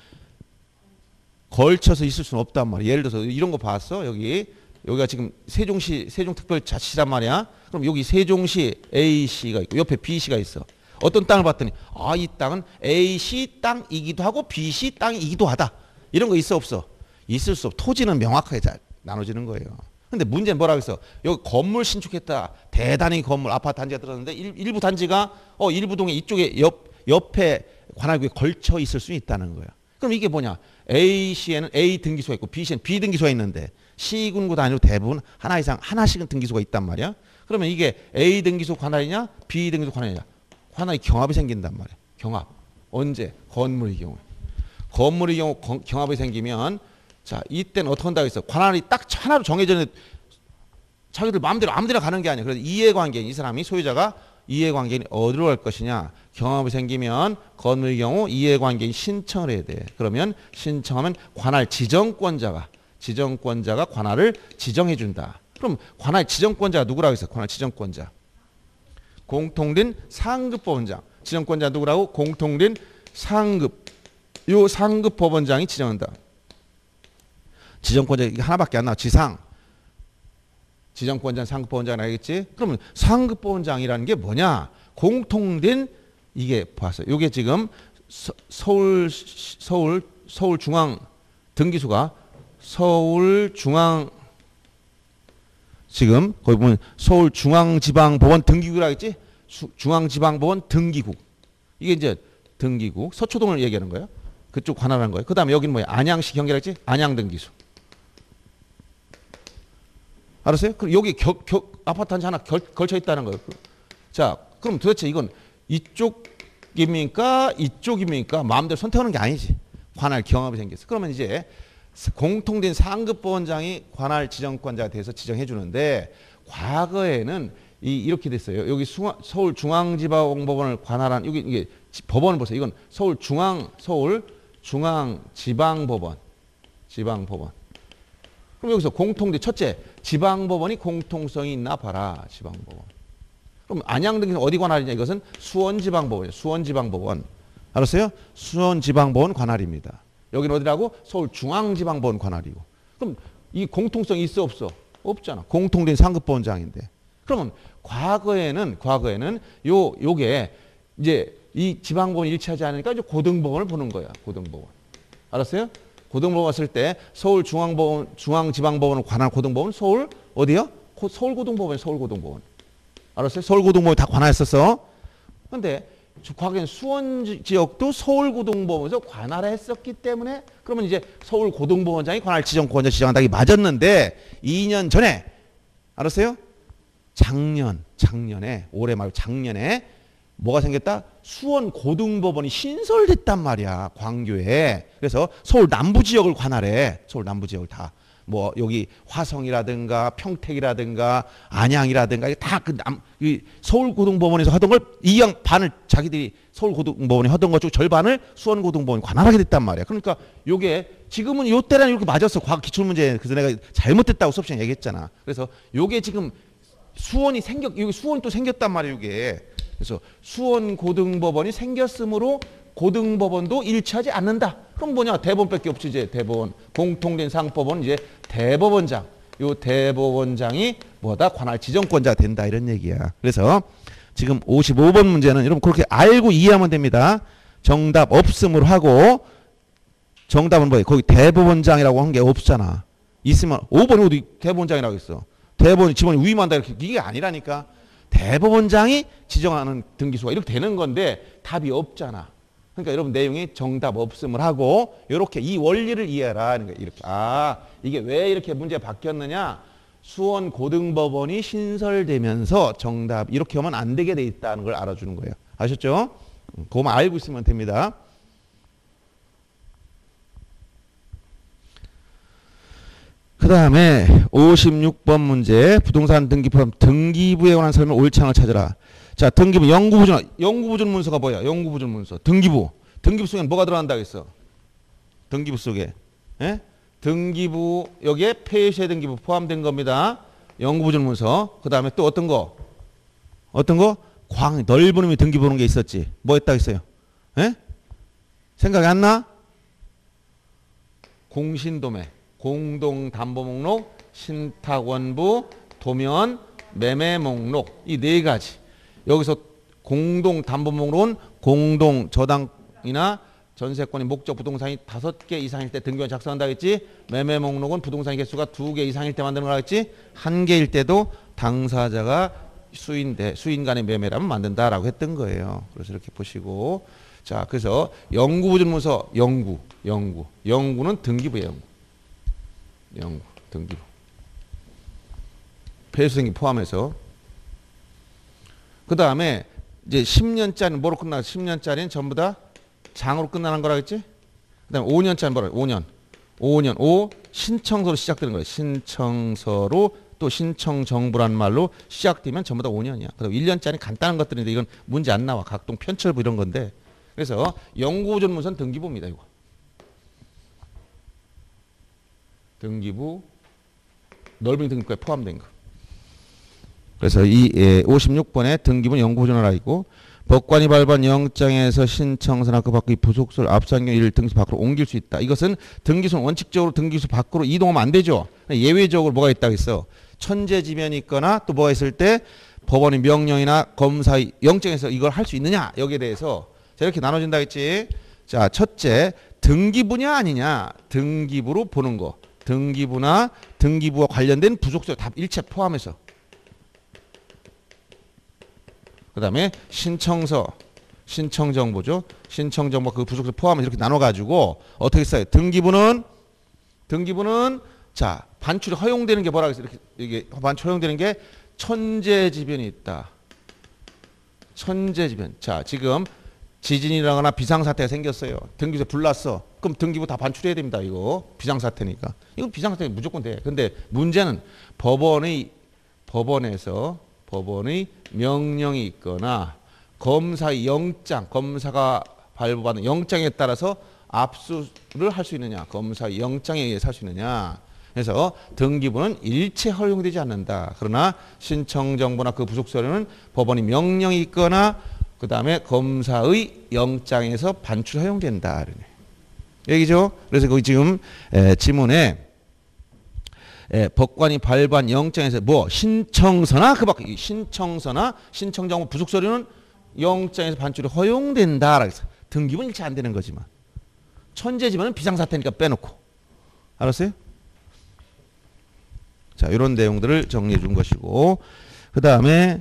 걸쳐서 있을 수는 없단 말이야. 예를 들어서 이런 거 봤어? 여기. 여기가 지금 세종시, 세종특별자치단 말이야. 그럼 여기 세종시 A시가 있고 옆에 B시가 있어. 어떤 땅을 봤더니 아, 이 땅은 A시 땅이기도 하고 B시 땅이기도 하다. 이런 거 있어 없어? 있을 수 없어. 토지는 명확하게 잘 나눠지는 거예요. 근데 문제는 뭐라고 했어? 여기 건물 신축했다. 대단히 건물 아파트 단지가 들었는데 일, 일부 단지가 어 일부 동에 이쪽에 옆 옆에 관할구에 걸쳐 있을 수 있다는 거야. 그럼 이게 뭐냐? A시에는 A 등기소가 있고 B시에는 B 등기소가 있는데 시군구 단위로 대부분 하나 이상 하나씩은 등기소가 있단 말이야. 그러면 이게 A 등기소 관할이냐 B 등기소 관할이냐? 관할이 경합이 생긴단 말이야. 경합. 언제? 건물의 경우. 건물의 경우 경합이 생기면 자, 이때는 어떻게 한다고 했어? 관할이 딱 하나로 정해졌는데 자기들 마음대로 아무데나 가는 게 아니야. 그래서 이해관계인 이 사람이 소유자가 이해관계인이 어디로 갈 것이냐. 경합이 생기면 건물의 경우 이해관계인 신청을 해야 돼. 그러면 신청하면 관할 지정권자가 지정권자가 관할을 지정해 준다. 그럼 관할 지정권자가 누구라고 했어? 관할 지정권자. 공통된 상급법원장. 지정권자 누구라고? 공통된 상급. 요 상급법원장이 지정한다. 지정권자 이게 하나밖에 안 나와. 지상. 지정권자 상급법원장이 알겠지? 그러면 상급법원장이라는 게 뭐냐? 공통된 이게 봤어요. 이게 지금 서, 서울 서울 서울 중앙 등기소가 서울 중앙 지금 거기 보면 서울 중앙지방법원 등기국이라고 했지? 중앙지방법원 등기국. 이게 이제 등기국 서초동을 얘기하는 거예요. 그쪽 관할하는 거예요. 그다음에 여기는 뭐야? 안양시 경계라고 했지? 안양 등기소. 알았어요? 그럼 여기 겨, 겨, 아파트 단지 하나 결, 걸쳐 있다는 거예요. 자, 그럼 도대체 이건 이쪽입니까? 이쪽입니까? 마음대로 선택하는 게 아니지. 관할 경합이 생겼어. 그러면 이제 공통된 상급법원장이 관할 지정권자가 돼서 지정해 주는데 과거에는 이, 이렇게 됐어요. 여기 숭아, 서울중앙지방법원을 관할한 여기 이게 법원을 보세요. 이건 서울중앙 서울 중앙지방법원 지방법원. 그럼 여기서 공통된 첫째, 지방법원이 공통성이 있나 봐라. 지방법원. 그럼 안양등기는 어디 관할이냐? 이것은 수원지방법원이에요. 수원지방법원. 알았어요? 수원지방법원 관할입니다. 여기는 어디라고? 서울중앙지방법원 관할이고. 그럼 이 공통성이 있어 없어? 없잖아. 공통된 상급법원장인데. 그러면 과거에는 과거에는 요 요게 이제 이 지방법원이 일치하지 않으니까 이제 고등법원을 보는 거야. 고등법원. 알았어요? 고등법원 왔을 때 서울중앙법원, 중앙지방법원을 관할 고등법원 서울 어디요? 서울고등법원, 서울고등법원. 알았어요? 서울고등법원이 다 관할했었어. 근데 과거엔 수원 지역도 서울고등법원에서 관할을 했었기 때문에 그러면 이제 서울고등법원장이 관할 지정권자 지정한다기 맞았는데 이 년 전에 알았어요? 작년, 작년에 올해 말고 작년에 뭐가 생겼다? 수원고등법원이 신설됐단 말이야. 광교에. 그래서 서울 남부지역을 관할해. 서울 남부지역을 다. 뭐 여기 화성이라든가 평택이라든가 안양이라든가 다 그 남 이 서울고등법원에서 하던 걸 이 양 반을 자기들이 서울고등법원이 하던 것 중 절반을 수원고등법원이 관할하게 됐단 말이야. 그러니까 요게 지금은 요 때랑 이렇게 맞았어. 과학 기출문제. 그래서 내가 잘못됐다고 수업 시간에 얘기했잖아. 그래서 요게 지금 수원이 생겼 여기 수원이 또 생겼단 말이야. 요게. 그래서 수원고등법원이 생겼으므로 고등법원도 일치하지 않는다. 그럼 뭐냐? 대법원밖에 없지 이제 대법원. 공통된 상법원 이제 대법원장. 요 대법원장이 뭐다? 관할 지정권자가 된다 이런 얘기야. 그래서 지금 오십오 번 문제는 여러분 그렇게 알고 이해하면 됩니다. 정답 없음으로 하고 정답은 뭐예요? 거기 대법원장이라고 한 게 없잖아. 있으면 오 번이 어디 대법원장이라고 했어. 대법원 직원이 위임한다 이렇게 이게 아니라니까. 대법원장이 지정하는 등기소가 이렇게 되는 건데 답이 없잖아. 그러니까 여러분 내용이 정답 없음을 하고 이렇게 이 원리를 이해하라. 그러니까 이렇게 아 이게 왜 이렇게 문제 바뀌었느냐? 수원 고등법원이 신설되면서 정답 이렇게 하면 안 되게 돼 있다는 걸 알아주는 거예요. 아셨죠? 그거만 알고 있으면 됩니다. 그 다음에 오십육 번 문제 부동산 등기 포함 등기부에 관한 설명 옳창을 찾으라. 자, 등기부 영구부준 영구부준 문서가 뭐야? 영구부준 문서 등기부 등기부 속에 뭐가 들어간다 했어? 등기부 속에 예? 등기부 여기에 폐쇄 등기부 포함된 겁니다. 영구부준 문서. 그 다음에 또 어떤 거? 어떤 거? 광 넓은 의미 등기 보는 게 있었지. 뭐 했다 했어요? 예? 생각이 안 나? 공신도매 공동담보목록, 신탁원부, 도면, 매매목록 이 네 가지. 여기서 공동담보목록은 공동저당이나 전세권이 목적 부동산이 다섯 개 이상일 때 등기원 작성한다 했지. 매매목록은 부동산 개수가 두 개 이상일 때 만드는 거라 했지. 한 개일 때도 당사자가 수인 대 수인 간의 매매라면 만든다라고 했던 거예요. 그래서 이렇게 보시고 자 그래서 영구부준 문서 영구 영구 영구는 등기부예요. 영구. 영구, 등기부. 폐쇄등기 포함해서. 그 다음에 이제 십 년짜리는 뭐로 끝나? 십 년짜리는 전부 다 장으로 끝나는 거라 했지? 그 다음에 오 년짜리는 뭐라? 오 년. 오 년. 오 신청서로 시작되는 거예요. 신청서로 또 신청정부란 말로 시작되면 전부 다 오 년이야. 그 다음에 일 년짜리 간단한 것들인데 이건 문제 안 나와. 각동 편철부 이런 건데. 그래서 영구부준 문서는 등기부입니다. 이거. 등기부 넓은 등기부에 포함된 거. 그래서 이 예, 오십육 번에 등기부는 영구부준하라 있고 법관이 발부한 영장에서 신청서나 그 밖의 부속서를 압수한 경우 이를 등기소 밖으로 옮길 수 있다. 이것은 등기소는 원칙적으로 등기소 밖으로 이동하면 안 되죠. 예외적으로 뭐가 있다고 했어. 천재지변이 있거나 또 뭐가 있을 때 법원의 명령이나 검사의 영장에서 이걸 할 수 있느냐 여기에 대해서 자 이렇게 나눠진다 했지. 자 첫째 등기부냐 아니냐 등기부로 보는 거. 등기부나 등기부와 관련된 부속서 다 일체 포함해서 그 다음에 신청서 신청정보죠. 신청정보 그 부속서 포함해서 이렇게 나눠가지고 어떻게 써요? 등기부는 등기부는 자 반출이 허용되는 게 뭐라고 했어요? 이렇게 이게 반출 허용되는 게 천재지변이 있다. 천재지변. 자 지금 지진이 일어나거나 비상사태가 생겼어요. 등기부에 불났어. 그럼 등기부 다 반출해야 됩니다. 이거 비상사태니까. 이거 비상사태 무조건 돼. 근데 문제는 법원의 법원에서 법원의 명령이 있거나 검사의 영장, 검사가 발부받은 영장에 따라서 압수를 할 수 있느냐, 검사의 영장에 의해서 할 수 있느냐. 그래서 등기부는 일체 허용되지 않는다. 그러나 신청정보나 그 부속서류는 법원이 명령이 있거나 그 다음에 검사의 영장에서 반출 허용된다. 얘기죠. 그래서 거기 지금 에, 지문에 에, 법관이 발부한 영장에서 뭐 신청서나 그 밖에 신청서나 신청정보 부속서류는 영장에서 반출이 허용된다. 그래서 등기부는 일체 안 되는 거지만 천재지만은 비상사태니까 빼놓고 알았어요? 자, 이런 내용들을 정리해 준 것이고, 그 다음에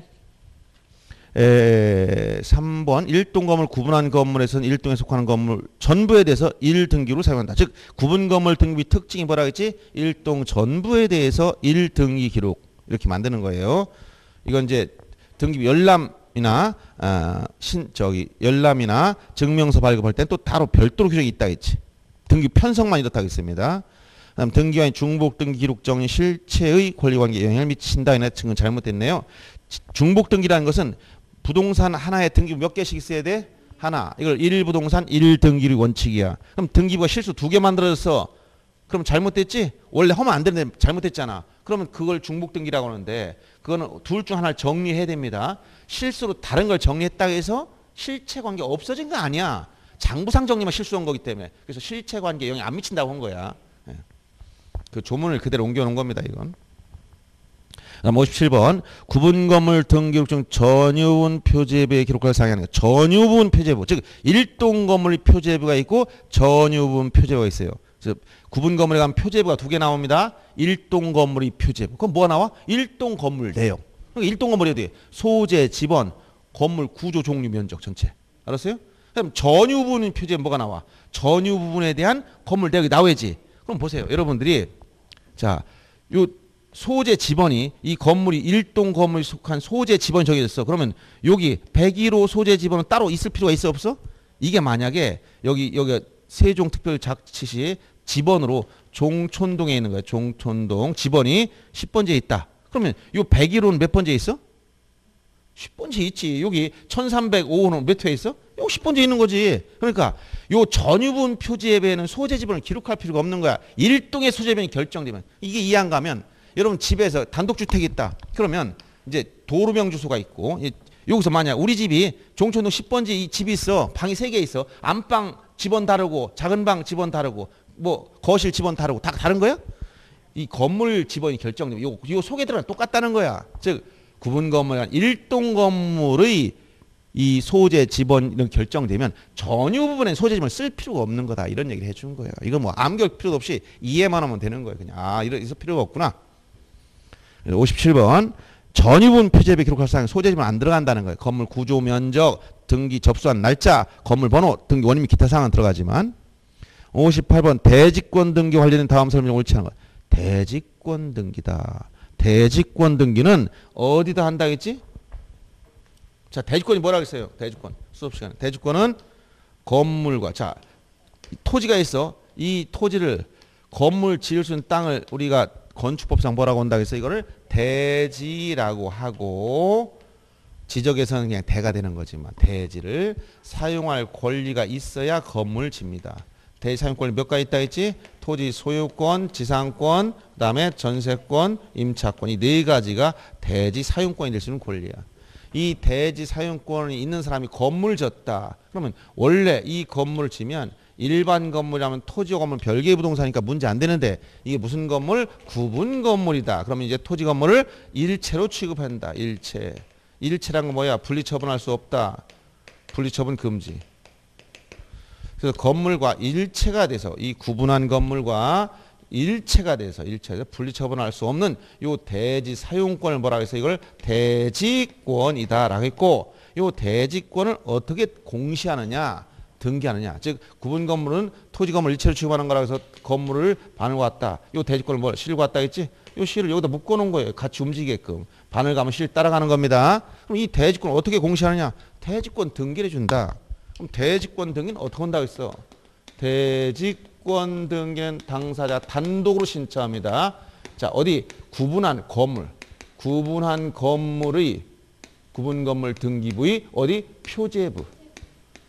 삼 번 일동 건물 구분한 건물에서는 일동에 속하는 건물 전부에 대해서 일등기로 사용한다. 즉 구분 건물 등기 특징이 뭐라 했지? 일동 전부에 대해서 일등기 기록 이렇게 만드는 거예요. 이건 이제 등기 열람이나 아, 신 저기 열람이나 증명서 발급할 때는 또 따로 별도로 규정이 있다 했지. 등기 편성만 이렇다고 했습니다. 그다음 등기와의 중복 등기 기록 정리 실체의 권리관계에 영향을 미친다. 이런 증은 잘못됐네요. 중복 등기라는 것은 부동산 하나에 등기부 몇 개씩 있어야 돼? 하나. 이걸 일 부동산 일 등기의 원칙이야. 그럼 등기부가 실수 두 개 만들어서 그럼 잘못됐지? 원래 하면 안 되는데 잘못됐잖아. 그러면 그걸 중복 등기라고 하는데 그거는 둘 중 하나를 정리해야 됩니다. 실수로 다른 걸 정리했다고 해서 실체관계 없어진 거 아니야. 장부상 정리만 실수한 거기 때문에. 그래서 실체관계에 영향 안 미친다고 한 거야. 그 조문을 그대로 옮겨놓은 겁니다. 이건. 오십칠 번 구분 건물 등기록 중 전유분 표제부에 기록할 사항이 아니라 전유분 표제부, 즉 일동 건물의 표제부가 있고 전유분 표제부가 있어요. 그래서 구분 건물에 가면 표제부가 두 개 나옵니다. 일동 건물의 표제부. 그럼 뭐가 나와? 일동 건물 내용. 그러니까 일동 건물이 어디? 소재, 지번, 건물 구조, 종류, 면적 전체. 알았어요? 그럼 전유분 표제부 뭐가 나와? 전유 부분에 대한 건물 내역이 나와야지. 그럼 보세요. 여러분들이 자, 요 소재 지번이 이 건물이 일동 건물에 속한 소재 지번이 정해졌어. 그러면 여기 백일 호 소재 지번은 따로 있을 필요가 있어 없어? 이게 만약에 여기 여기 세종특별자치시 지번으로 종촌동에 있는 거야. 종촌동 지번이 십 번지에 있다. 그러면 요 백일 호는 몇 번지에 있어? 십 번지에 있지. 여기 천삼백오 호는 몇 회에 있어? 여기 십 번지에 있는 거지. 그러니까 요 전유분 표제부에는 소재 지번을 기록할 필요가 없는 거야. 일동의 소재 지번이 결정되면. 이게 이해 안 가면 여러분 집에서 단독주택이 있다. 그러면 이제 도로명 주소가 있고 여기서 만약 우리 집이 종촌동 십 번지 이 집이 있어. 방이 세 개 있어. 안방 집원 다르고 작은 방 집원 다르고 뭐 거실 집원 다르고 다 다른 거야? 이 건물 집원이 결정되면 요, 요 속에 들어가 똑같다는 거야. 즉 구분 건물 일동 건물의 이 소재 지번이 결정되면 전유 부분에 소재 지번을 쓸 필요가 없는 거다. 이런 얘기를 해주는 거예요. 이거 뭐 암기할 필요도 없이 이해만 하면 되는 거예요. 그냥 아 이런 있을 필요가 없구나. 오십칠 번 전유분 표제부에 기록할 사항 소재 지번 안 들어간다는 거예요. 건물 구조 면적, 등기 접수한 날짜, 건물 번호, 등기 원인 및 기타 사항은 들어가지만 오십팔 번 대지권 등기 관련된 다음 설명 옳지 않은 것. 대지권 등기다. 대지권 등기는 어디다 한다 했지? 자, 대지권이 뭐라고 했어요? 대지권. 수업 시간에. 대지권은 건물과 자, 토지가 있어. 이 토지를 건물 지을 수 있는 땅을 우리가 건축법상 뭐라고 한다고 해서 이거를 대지라고 하고 지적에서는 그냥 대가 되는 거지만 대지를 사용할 권리가 있어야 건물을 집니다. 대지 사용권이 몇 가지 있다 했지? 토지 소유권, 지상권, 그 다음에 전세권, 임차권 이 네 가지가 대지 사용권이 될 수 있는 권리야. 이 대지 사용권이 있는 사람이 건물 졌다. 그러면 원래 이 건물을 지면 일반 건물이라면 토지와 건물 별개의 부동산이니까 문제 안 되는데 이게 무슨 건물? 구분 건물이다. 그러면 이제 토지 건물을 일체로 취급한다. 일체. 일체란 건 뭐야? 분리처분할 수 없다. 분리처분 금지. 그래서 건물과 일체가 돼서 이 구분한 건물과 일체가 돼서 일체에서 분리처분할 수 없는 요 대지 사용권을 뭐라고 해서 이걸 대지권이다라고 했고 요 대지권을 어떻게 공시하느냐? 등기하느냐. 즉 구분 건물은 토지 건물 일체로 취급하는 거라고 해서 건물을 반을 왔다. 요 대지권을 뭘 실고 왔다 했지? 요 실을 여기다 묶어 놓은 거예요. 같이 움직이게끔. 반을 가면 실 따라가는 겁니다. 그럼 이 대지권을 어떻게 공시하느냐? 대지권 등기를 준다. 그럼 대지권 등기는 어떻게 한다고 했어? 대지권 등기는 당사자 단독으로 신청합니다. 자, 어디 구분한 건물. 구분한 건물의 구분 건물 등기부의 어디 표제부.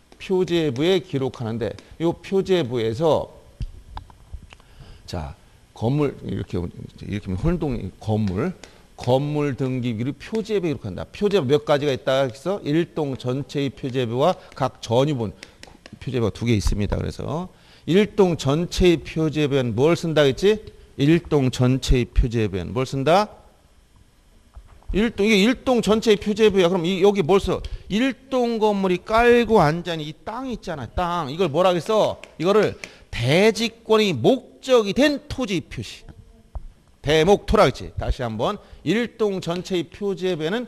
표제부에 기록하는데 이 표제부에서 자 건물 이렇게 이렇게 혼동 건물 건물 등기비를 표제비 이렇게 한다. 표제비 몇 가지가 있다 해서 일동 전체의 표제비와 각 전유분 표제비가 두 개 있습니다. 그래서 일동 전체의 표제비는 뭘 쓴다 했지? 일동 전체의 표제비는 뭘 쓴다? 일동 이게 일동 전체의 표제비야. 그럼 이, 여기 뭘 써? 일동 건물이 깔고 앉아있는 이 땅 있잖아. 땅. 이걸 뭐라 그랬어? 이거를 대지권이 목적이 된 토지 표시. 대목토라 했지. 다시 한번 일동 전체의 표제비는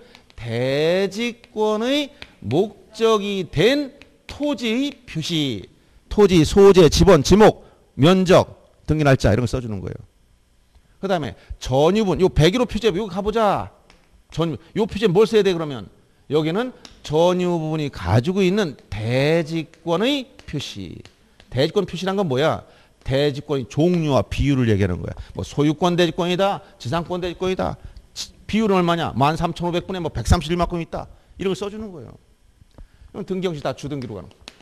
대지권의 목적이 된 토지의 표시. 토지, 소재, 지번, 지목, 면적, 등기 날짜 이런 걸 써주는 거예요. 그 다음에 전유분, 요 백일호 표제비 여기 가보자. 전유, 요 표제 뭘 써야 돼 그러면? 여기는 전유분이 가지고 있는 대지권의 표시. 대지권 표시란 건 뭐야? 대지권의 종류와 비율을 얘기하는 거야. 뭐 소유권 대지권이다, 지상권 대지권이다. 비율은 얼마냐? 만 삼천오백 분에 뭐 백삼십일만큼 있다. 이런 걸 써주는 거예요. 이건 등기형식 다 주등기로 가는 거예요.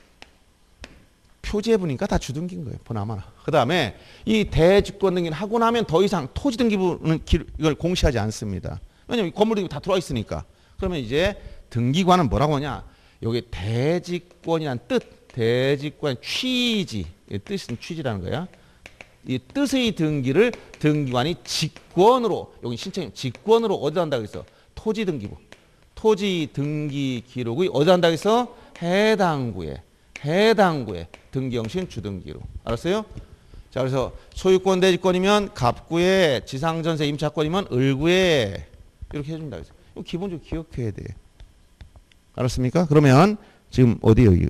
표제부니까 다 주등기인 거예요. 보나마나. 그 다음에 이 대지권 등기를 하고 나면 더 이상 토지 등기부는 이걸 공시하지 않습니다. 왜냐면 건물 등기부 다 들어와 있으니까. 그러면 이제 등기관은 뭐라고 하냐? 여기 대지권이란 뜻, 대지권 취지, 뜻은 취지라는 거야. 이 뜻의 등기를 등기관이 직권으로, 여기 신청 직권으로 어디다 한다고 했어? 토지 등기부. 토지 등기 기록의 어디다 한다고 했어? 해당 구에, 해당 구에 등기 형식은 주등기로. 알았어요? 자, 그래서 소유권 대지권이면 갑구에, 지상전세 임차권이면 을구에 이렇게 해준다. 이거 기본적으로 기억해야 돼. 알았습니까? 그러면 지금 어디 여기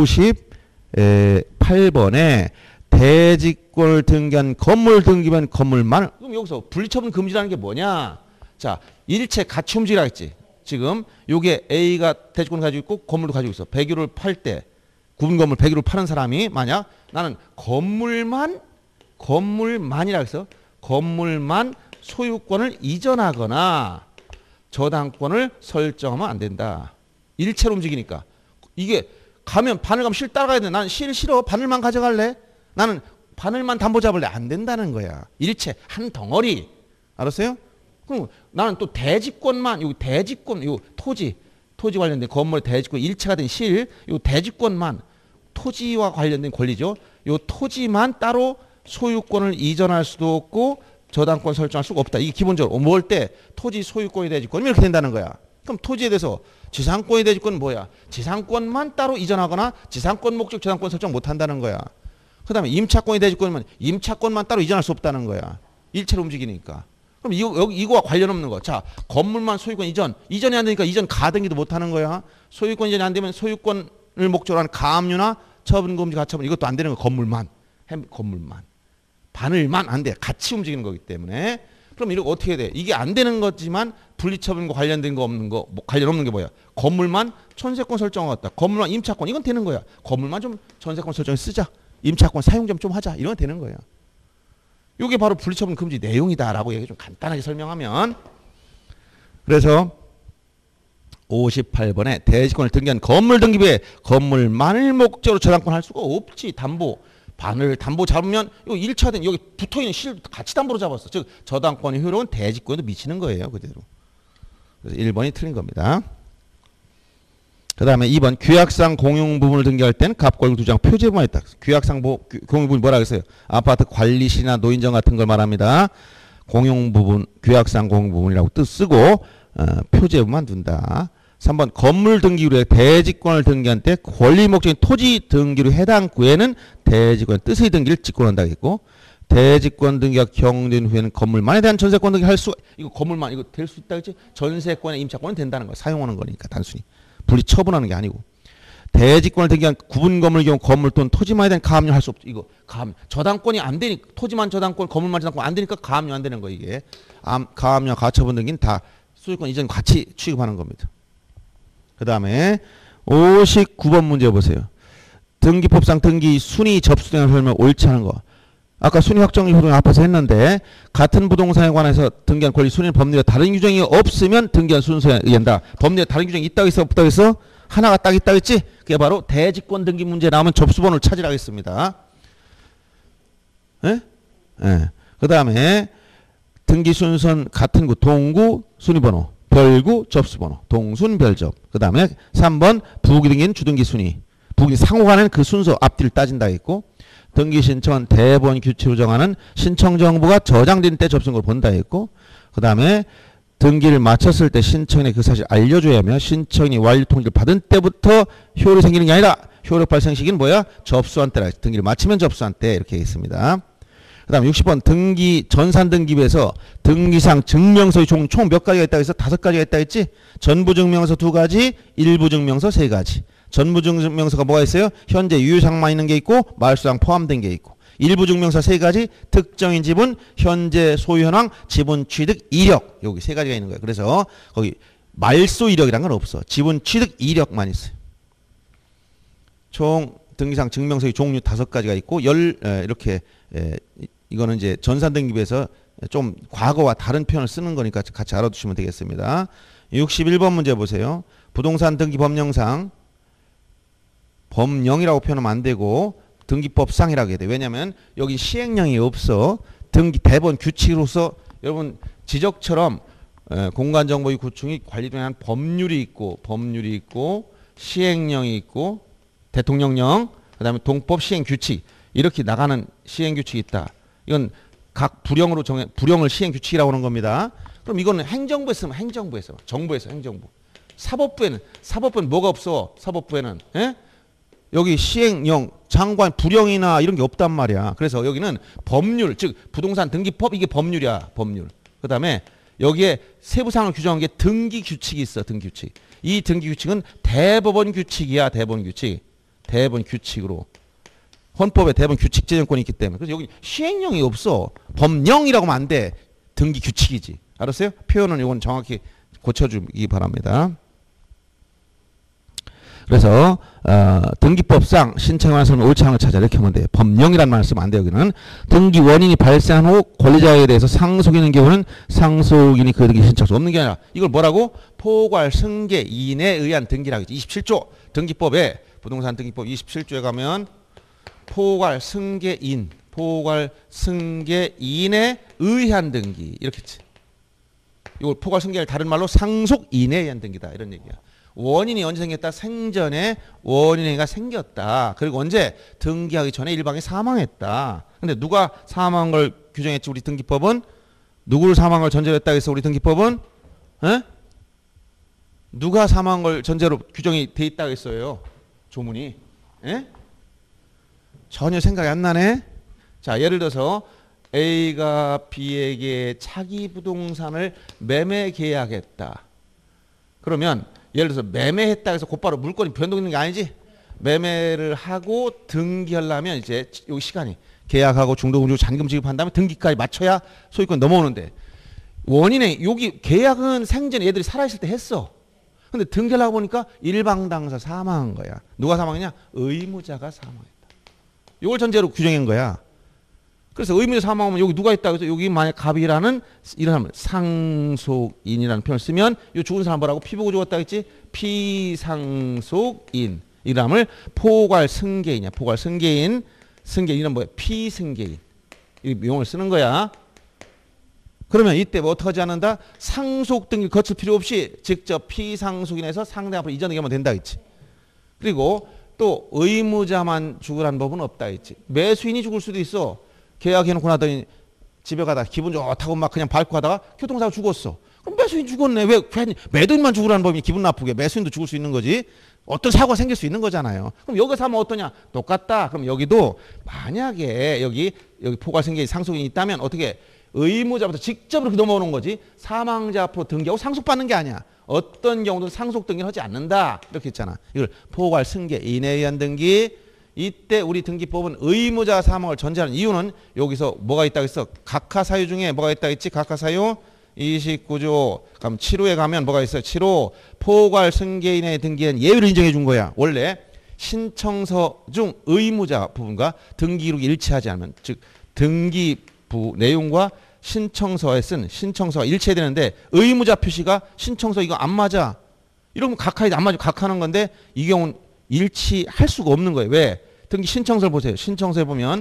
오십팔 번에 대지권을 등기한 건물 등기면 건물만. 그럼 여기서 분리처분 금지라는 게 뭐냐? 자, 일체 가치 움직이라 했지. 지금 요게 A가 대지권을 가지고 있고 건물도 가지고 있어. 백일호를 팔 때 구분 건물 백일호를 파는 사람이 만약 나는 건물만 건물만이라 해서 건물만 소유권을 이전하거나 저당권을 설정하면 안 된다. 일체로 움직이니까. 이게 가면 바늘 가면 실 따라가야 돼. 나는 실 싫어. 바늘만 가져갈래. 나는 바늘만 담보 잡을래. 안 된다는 거야. 일체 한 덩어리. 알았어요? 그럼 나는 또 대지권만, 요 대지권, 요 토지, 토지 관련된 건물 대지권 일체가 된 실, 요 대지권만 토지와 관련된 권리죠. 요 토지만 따로 소유권을 이전할 수도 없고 저당권 설정할 수가 없다. 이게 기본적으로 뭘 때 토지 소유권이 대지권이 이렇게 된다는 거야. 그럼 토지에 대해서 지상권이 대지권은 뭐야? 지상권만 따로 이전하거나 지상권 목적 저당권 설정 못 한다는 거야. 그 다음에 임차권이 대지권이면 임차권만 따로 이전할 수 없다는 거야. 일체로 움직이니까. 그럼 이거, 여기 이거와 관련 없는 거. 자, 건물만 소유권 이전. 이전이 안 되니까 이전 가등기도 못 하는 거야. 소유권 이전이 안 되면 소유권을 목적으로 한 가압류나 처분금지 가처분 이것도 안 되는 거. 건물만. 건물만. 바늘만 안 돼. 같이 움직이는 거기 때문에. 그럼 이거 어떻게 돼? 이게 안 되는 거지만 분리처분과 관련된 거 없는 거, 뭐 관련 없는 게 뭐야? 건물만 전세권 설정하겠다. 건물만 임차권 이건 되는 거야. 건물만 좀 전세권 설정에 쓰자. 임차권 사용점 좀 하자. 이런 거 되는 거야. 이게 바로 분리처분 금지 내용이다라고 얘기 좀 간단하게 설명하면, 그래서 오십팔 번에 대지권을 등기한 건물 등기부에 건물만을 목적으로 저당권 할 수가 없지. 담보 바늘 담보 잡으면 이거 일차된 여기 붙어있는 실 같이 담보로 잡았어. 즉 저당권이 효력은 대지권에도 미치는 거예요. 그대로. 그래서 일 번이 틀린 겁니다. 그 다음에 이 번 규약상 공용 부분을 등기할 때는 갑골 두 장 표제부만 있다. 규약상 보, 공용 부분이 뭐라 그랬어요? 아파트 관리실이나 노인정 같은 걸 말합니다. 공용 부분, 규약상 공용 부분이라고 뜻 쓰고 어, 표제부만 둔다. 삼 번 건물 등기구에 대지권을 등기한 때 권리 목적인 토지 등기로 해당 구에는 대지권 뜻의 등기를 직권한다 했고, 대지권 등기가 경된 후에는 건물만에 대한 전세권 등기 할 수, 이거 건물만 이거 될 수 있다 했지? 전세권에 임차권은 된다는 거야. 사용하는 거니까 단순히. 분리 처분하는 게 아니고. 대지권을 등기한 구분 건물 경우 건물 또는 토지만에 대한 가압류 할 수 없죠. 이거 가압류. 저당권이 안 되니까 토지만 저당권, 건물만 저당권 안 되니까 가압류 안 되는 거 이게. 가압류, 가처분 등기는 다 소유권 이전 같이 취급하는 겁니다. 그 다음에 오십구 번 문제 보세요. 등기법상 등기 순위 접수등을 설명 옳지 않은 거. 아까 순위 확정 효력을 앞에서 했는데 같은 부동산에 관해서 등기한 권리 순위는 법률에 다른 규정이 없으면 등기한 순서에 의한다. 법률에 다른 규정이 있다고 했어 없다고 했어? 하나가 딱 있다고 했지? 그게 바로 대지권 등기 문제 나오면 접수번호를 찾으라고 했습니다. 예? 예. 그 다음에 등기 순서는 같은 구 동구 순위번호, 별구 접수번호, 동순 별접. 그 다음에 삼 번 부기 등기는 주등기 순위. 부기 상호간에는 그 순서 앞뒤를 따진다 했고, 등기 신청은 대본 규칙으로 정하는 신청 정보가 저장된 때 접수한 걸 본다 했고, 그 다음에 등기를 마쳤을 때 신청인의 그 사실 알려줘야 하며 신청인이 완료 통지를 받은 때부터 효력이 생기는 게 아니라 효력 발생 시기는 뭐야? 접수한 때라. 등기를 마치면 접수한 때 이렇게 있습니다. 그 다음 육십 번 등기 전산등기부에서 등기상 증명서의 총 몇 가지가 있다고 해서 다섯 가지가 있다 했지? 전부증명서 두 가지, 일부증명서 세 가지. 전부증명서가 뭐가 있어요? 현재 유효상만 있는 게 있고 말소상 포함된 게 있고, 일부증명서 세 가지, 특정인 지분, 현재 소유 현황, 지분 취득 이력, 여기 세 가지가 있는 거예요. 그래서 거기 말소 이력이란 건 없어. 지분 취득 이력만 있어요. 총 등기상 증명서의 종류 다섯 가지가 있고, 열 에, 이렇게 에, 이거는 이제 전산등기부에서 좀 과거와 다른 표현을 쓰는 거니까 같이 알아두시면 되겠습니다. 육십일 번 문제 보세요. 부동산 등기 법령상 법령이라고 표현하면 안 되고 등기법상이라고 해야 돼. 왜냐하면 여기 시행령이 없어. 등기 대본 규칙으로서 여러분 지적처럼 에, 공간정보의 구축이 관리되는 법률이 있고 법률이 있고 시행령이 있고 대통령령, 그 다음에 동법 시행규칙 이렇게 나가는 시행규칙이 있다. 이건 각 부령으로 정해 부령을 시행규칙이라고 하는 겁니다. 그럼 이거는 행정부에 쓰면 행정부에서, 정부에서 행정부. 사법부에는 사법부는 뭐가 없어? 사법부에는 에? 여기 시행령, 장관, 부령이나 이런 게 없단 말이야. 그래서 여기는 법률, 즉 부동산 등기법, 이게 법률이야. 법률. 그 다음에 여기에 세부사항을 규정한 게 등기규칙이 있어. 등기규칙. 이 등기규칙은 대법원 규칙이야. 대법원 규칙. 대법원 규칙으로. 헌법에 대법원 규칙 제정권이 있기 때문에. 그래서 여기 시행령이 없어. 법령이라고 하면 안 돼. 등기규칙이지. 알았어요? 표현은 이건 정확히 고쳐주기 바랍니다. 그래서 어, 등기법상 신청에 관해서는 옳지 않은 걸 찾아 이렇게 하면 돼요. 법령이라는 말을 쓰면 안 돼요. 여기는 등기 원인이 발생한 후 권리자에 대해서 상속이 있는 경우는 상속인이 그 등기 신청할 수 없는 게 아니라 이걸 뭐라고? 포괄 승계 이인에 의한 등기라고 했지. 이십칠 조 등기법에 부동산 등기법 이십칠 조에 가면 포괄 승계인 포괄 승계인에 의한 등기 이렇게 했지. 이걸 포괄 승계를 다른 말로 상속인에 의한 등기다 이런 얘기야. 원인이 언제 생겼다? 생전에 원인행위가 생겼다. 그리고 언제? 등기하기 전에 일방이 사망했다. 근데 누가 사망한 걸 규정했지? 우리 등기법은? 누구를 사망한 걸 전제로 했다 해서 우리 등기법은? 에? 누가 사망한 걸 전제로 규정이 돼 있다고 했어요. 조문이. 에? 전혀 생각이 안 나네. 자, 예를 들어서 A가 B에게 차기 부동산을 매매 계약했다. 그러면 예를 들어서 매매했다 해서 곧바로 물건이 변동되는 게 아니지. 매매를 하고 등기하려면 이제 여기 시간이 계약하고 중도금지고 잔금 지급한 다음에 등기까지 맞춰야 소유권 넘어오는데 원인에 여기 계약은 생전에 얘들이 살아있을 때 했어. 근데 등기하려고 보니까 일방당사 사망한 거야. 누가 사망했냐? 의무자가 사망했다. 이걸 전제로 규정한 거야. 그래서 의무자 사망하면 여기 누가 있다 그래서 여기 만약 갑이라는 이런 사람 상속인이라는 표현을 쓰면 이 죽은 사람 뭐라고? 피 보고 죽었다 했지? 피상속인 이람을 포괄 승계인이야. 포괄 승계인. 승계인은 뭐야? 피승계인. 이 용어를 쓰는 거야. 그러면 이때 뭐 어떻게 하지 않는다? 상속 등기를 거칠 필요 없이 직접 피상속인에서 상대 앞으로 이전하게 하면 된다 했지. 그리고 또 의무자만 죽으라는 법은 없다 했지. 매수인이 죽을 수도 있어. 계약해놓고 나더니 집에 가다가 기분 좋다고 막 그냥 밟고 가다가 교통사고 죽었어. 그럼 매수인 죽었네. 왜 매도인만 죽으라는 법이 기분 나쁘게 매수인도 죽을 수 있는 거지. 어떤 사고가 생길 수 있는 거잖아요. 그럼 여기서 하면 어떠냐? 똑같다. 그럼 여기도 만약에 여기 여기 포괄승계 상속인이 있다면 어떻게 의무자부터 직접 이렇게 넘어오는 거지. 사망자 앞으로 등기하고 상속받는 게 아니야. 어떤 경우도 상속 등기를 하지 않는다. 이렇게 했잖아. 이걸 포괄승계인에 의한 등기. 이때 우리 등기법은 의무자 사망을 전제하는 이유는 여기서 뭐가 있다고 했어? 각하사유 중에 뭐가 있다고 했지? 각하사유 이십구 조. 그럼 칠 호에 가면 뭐가 있어요? 칠 호 포괄 승계인의 등기엔 예외를 인정해 준 거야. 원래 신청서 중 의무자 부분과 등기록이 일치하지 않으면 즉 등기부 내용과 신청서에 쓴 신청서가 일치해야 되는데 의무자 표시가 신청서 이거 안 맞아. 이러면 각하에 안 맞아. 각하는 건데 이 경우는 일치할 수가 없는 거예요. 왜? 등기 신청서를 보세요. 신청서에 보면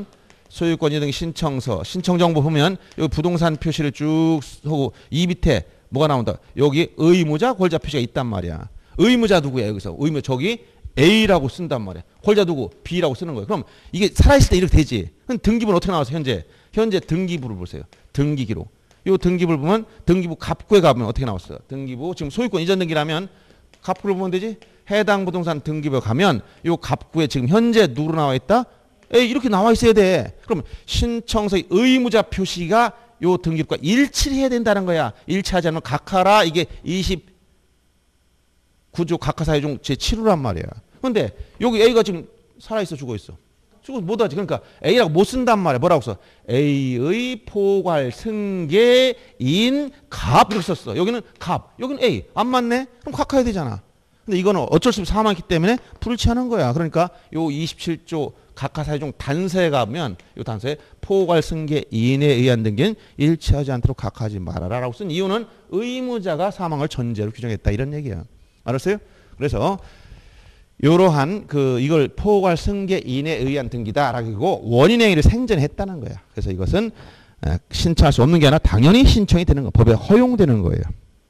소유권 이동 신청서, 신청 정보 보면 여기 부동산 표시를 쭉 하고 이 밑에 뭐가 나온다. 여기 의무자, 권자 표시가 있단 말이야. 의무자 누구야 여기서? 의무 저기 A라고 쓴단 말이야. 권자 누구? B라고 쓰는 거예요. 그럼 이게 살아있을 때 이렇게 되지. 그럼 등기부는 어떻게 나와서 현재? 현재 등기부를 보세요. 등기기록. 요 등기부를 보면 등기부 갑구에 가면 어떻게 나왔어요? 등기부 지금 소유권 이전 등기라면 갑구를 보면 되지. 해당 부동산 등기부에 가면 요 갑구에 지금 현재 누구로 나와 있다? 에이, 이렇게 나와 있어야 돼. 그럼 신청서의 의무자 표시가 요 등기부과 일치를 해야 된다는 거야. 일치하지 않으면 각하라 이게 이십구 조 각하사유 중 제칠 호란 말이야. 근데 여기 A가 지금 살아있어 죽어 있어. 죽어 못하지. 그러니까 A라고 못 쓴단 말이야. 뭐라고 써? A의 포괄 승계인 갑 이렇게 썼어. 여기는 갑. 여기는 A. 안 맞네? 그럼 각하해야 되잖아. 근데 이거는 어쩔 수 없이 사망했기 때문에 불일치하는 거야. 그러니까 요 이십칠 조 각하사유 중 단서에 가면 요 단서에 포괄 승계인에 의한 등기는 일치하지 않도록 각하하지 말아라 라고 쓴 이유는 의무자가 사망을 전제로 규정했다 이런 얘기야. 알았어요? 그래서 이러한 그 이걸 포괄 승계인에 의한 등기다라고 원인의 행위를 생전했다는 거야. 그래서 이것은 신청할 수 없는 게 아니라 당연히 신청이 되는 거, 법에 허용되는 거예요.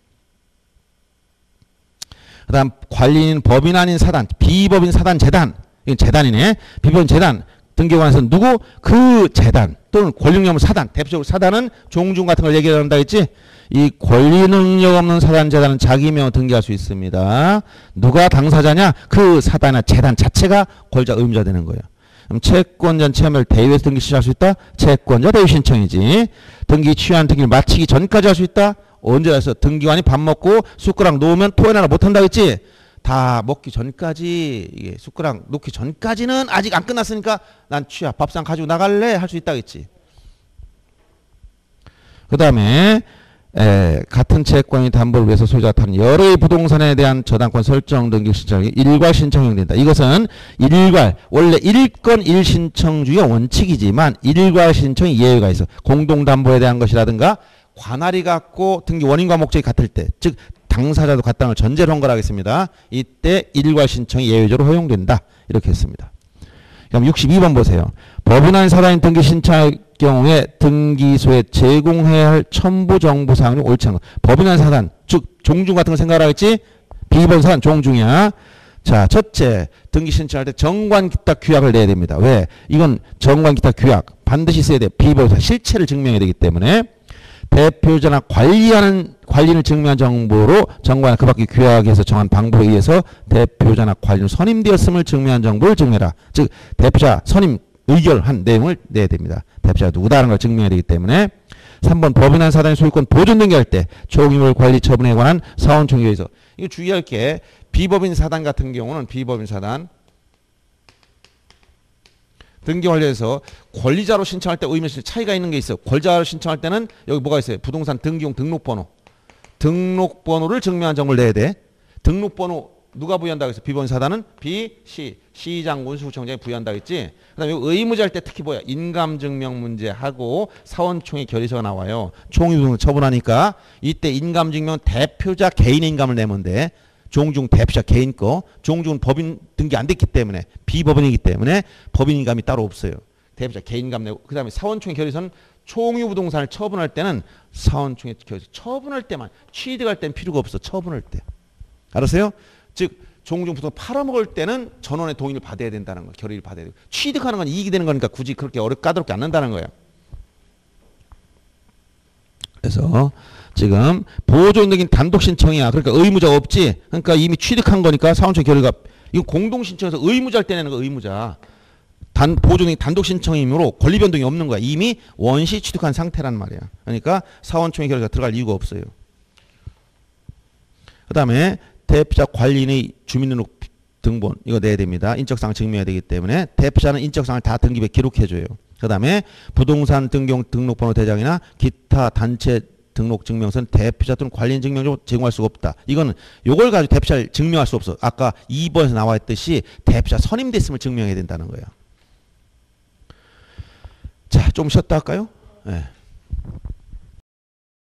그다음 관리인 법인 아닌 사단, 비법인 사단 재단, 이건 재단이네. 비법인 재단 등기관에서는 누구? 그 재단 또는 권리 능력 없는 사단, 대표적으로 사단은 종중 같은 걸 얘기한다 했지. 이 권리 능력 없는 사단 재단은 자기 명으로 등기할 수 있습니다. 누가 당사자냐? 그 사단이나 재단 자체가 권자 의무자 되는 거예요. 그럼 채권자 채무를 대위에서 등기 시작할 수 있다? 채권자 대위 신청이지. 등기 취한 등기를 마치기 전까지 할 수 있다? 언제 해서 등기관이 밥 먹고 숟가락 놓으면 토해내라 못한다 했지? 다 먹기 전까지 이게 숟가락 놓기 전까지는 아직 안 끝났으니까 난 취하 밥상 가지고 나갈래 할 수 있다 했지. 그 다음에 에, 같은 채권이 담보를 위해서 소유자가 타는 여러의 부동산에 대한 저당권 설정 등기 신청이 일괄 신청이 된다. 이것은 일괄 원래 일건 일신청주의가 원칙이지만 일괄 신청이 예외가 있어. 공동담보에 대한 것이라든가 관할이 같고 등기 원인과 목적이 같을 때, 즉 당사자도 같다는 걸 전제로 한 거라 하겠습니다. 이때 일괄 신청이 예외적으로 허용된다. 이렇게 했습니다. 그럼 육십이 번 보세요. 법인 아닌 사단인 등기 신청할 경우에 등기소에 제공해야 할 첨부 정보 사항이 옳지 않은 것. 법인 아닌 사단, 즉 종중 같은 거 생각하겠지? 비법인 사단 종중이야. 자, 첫째, 등기 신청할 때 정관 기타 규약을 내야 됩니다. 왜? 이건 정관 기타 규약 반드시 써야 돼. 비법인 사단 실체를 증명해야 되기 때문에. 대표자나 관리하는 관리를 증명한 정보로 정관 그 밖의 규약에서 정한 방법에 의해서 대표자나 관리는 선임되었음을 증명한 정보를 증명해라. 즉 대표자 선임 의결한 내용을 내야 됩니다. 대표자가 누구다라는 걸 증명해야 되기 때문에. 삼 번 법인 한 사단의 소유권 보존 등기할 때 총유물 관리 처분에 관한 사원총회에 의해서. 이거 주의할 게 비법인 사단 같은 경우는 비법인 사단 등기 관련해서 권리자로 신청할 때 의미에서 차이가 있는 게 있어요. 권리자로 신청할 때는 여기 뭐가 있어요? 부동산 등기용 등록번호. 등록번호를 증명한 정보를 내야 돼. 등록번호 누가 부여한다고 했어? 비법인 사단은 비, 시, 시장, 운수구청장이 부여한다고 했지. 그 다음에 의무자 할 때 특히 뭐야? 인감증명 문제하고 사원총회 결의서가 나와요. 총유등을 처분하니까 이때 인감증명 대표자 개인 인감을 내면 돼. 종중 대표자 개인 거, 종중은 법인 등기 안 됐기 때문에 비법인이기 때문에 법인 인감이 따로 없어요. 대표자 개인 인감 내고 그 다음에 사원총회 결의서는 총유 부동산을 처분할 때는 사원총회 결의서 처분할 때만, 취득할 때는 필요가 없어. 처분할 때. 알았어요? 즉 종중 부동산 팔아먹을 때는 전원의 동의를 받아야 된다는 거, 결의를 받아야 되고 취득하는 건 이익이 되는 거니까 굳이 그렇게 어렵게 까다롭게 안 한다는 거예요. 그래서 지금 보존 등기는 단독 신청이야. 그러니까 의무자가 없지. 그러니까 이미 취득한 거니까 사원총회 결의가 이거 공동 신청해서 의무자를 떼내는 거. 의무자. 단 보존 등기 단독 신청이므로 권리 변동이 없는 거야. 이미 원시 취득한 상태란 말이야. 그러니까 사원총회 결의가 들어갈 이유가 없어요. 그다음에 대표자 관리인의 주민등록 등본 이거 내야 됩니다. 인적사항 증명해야 되기 때문에 대표자는 인적사항을 다 등기부에 기록해줘요. 그 다음에 부동산 등기용 등록번호 대장이나 기타 단체 등록 증명서는 대표자 또는 관리인 증명으로 제공할 수가 없다. 이거는 요걸 가지고 대표자를 증명할 수 없어. 아까 이 번에서 나와 있듯이 대표자 선임됐음을 증명해야 된다는 거예요. 자, 좀 쉬었다 할까요? 네.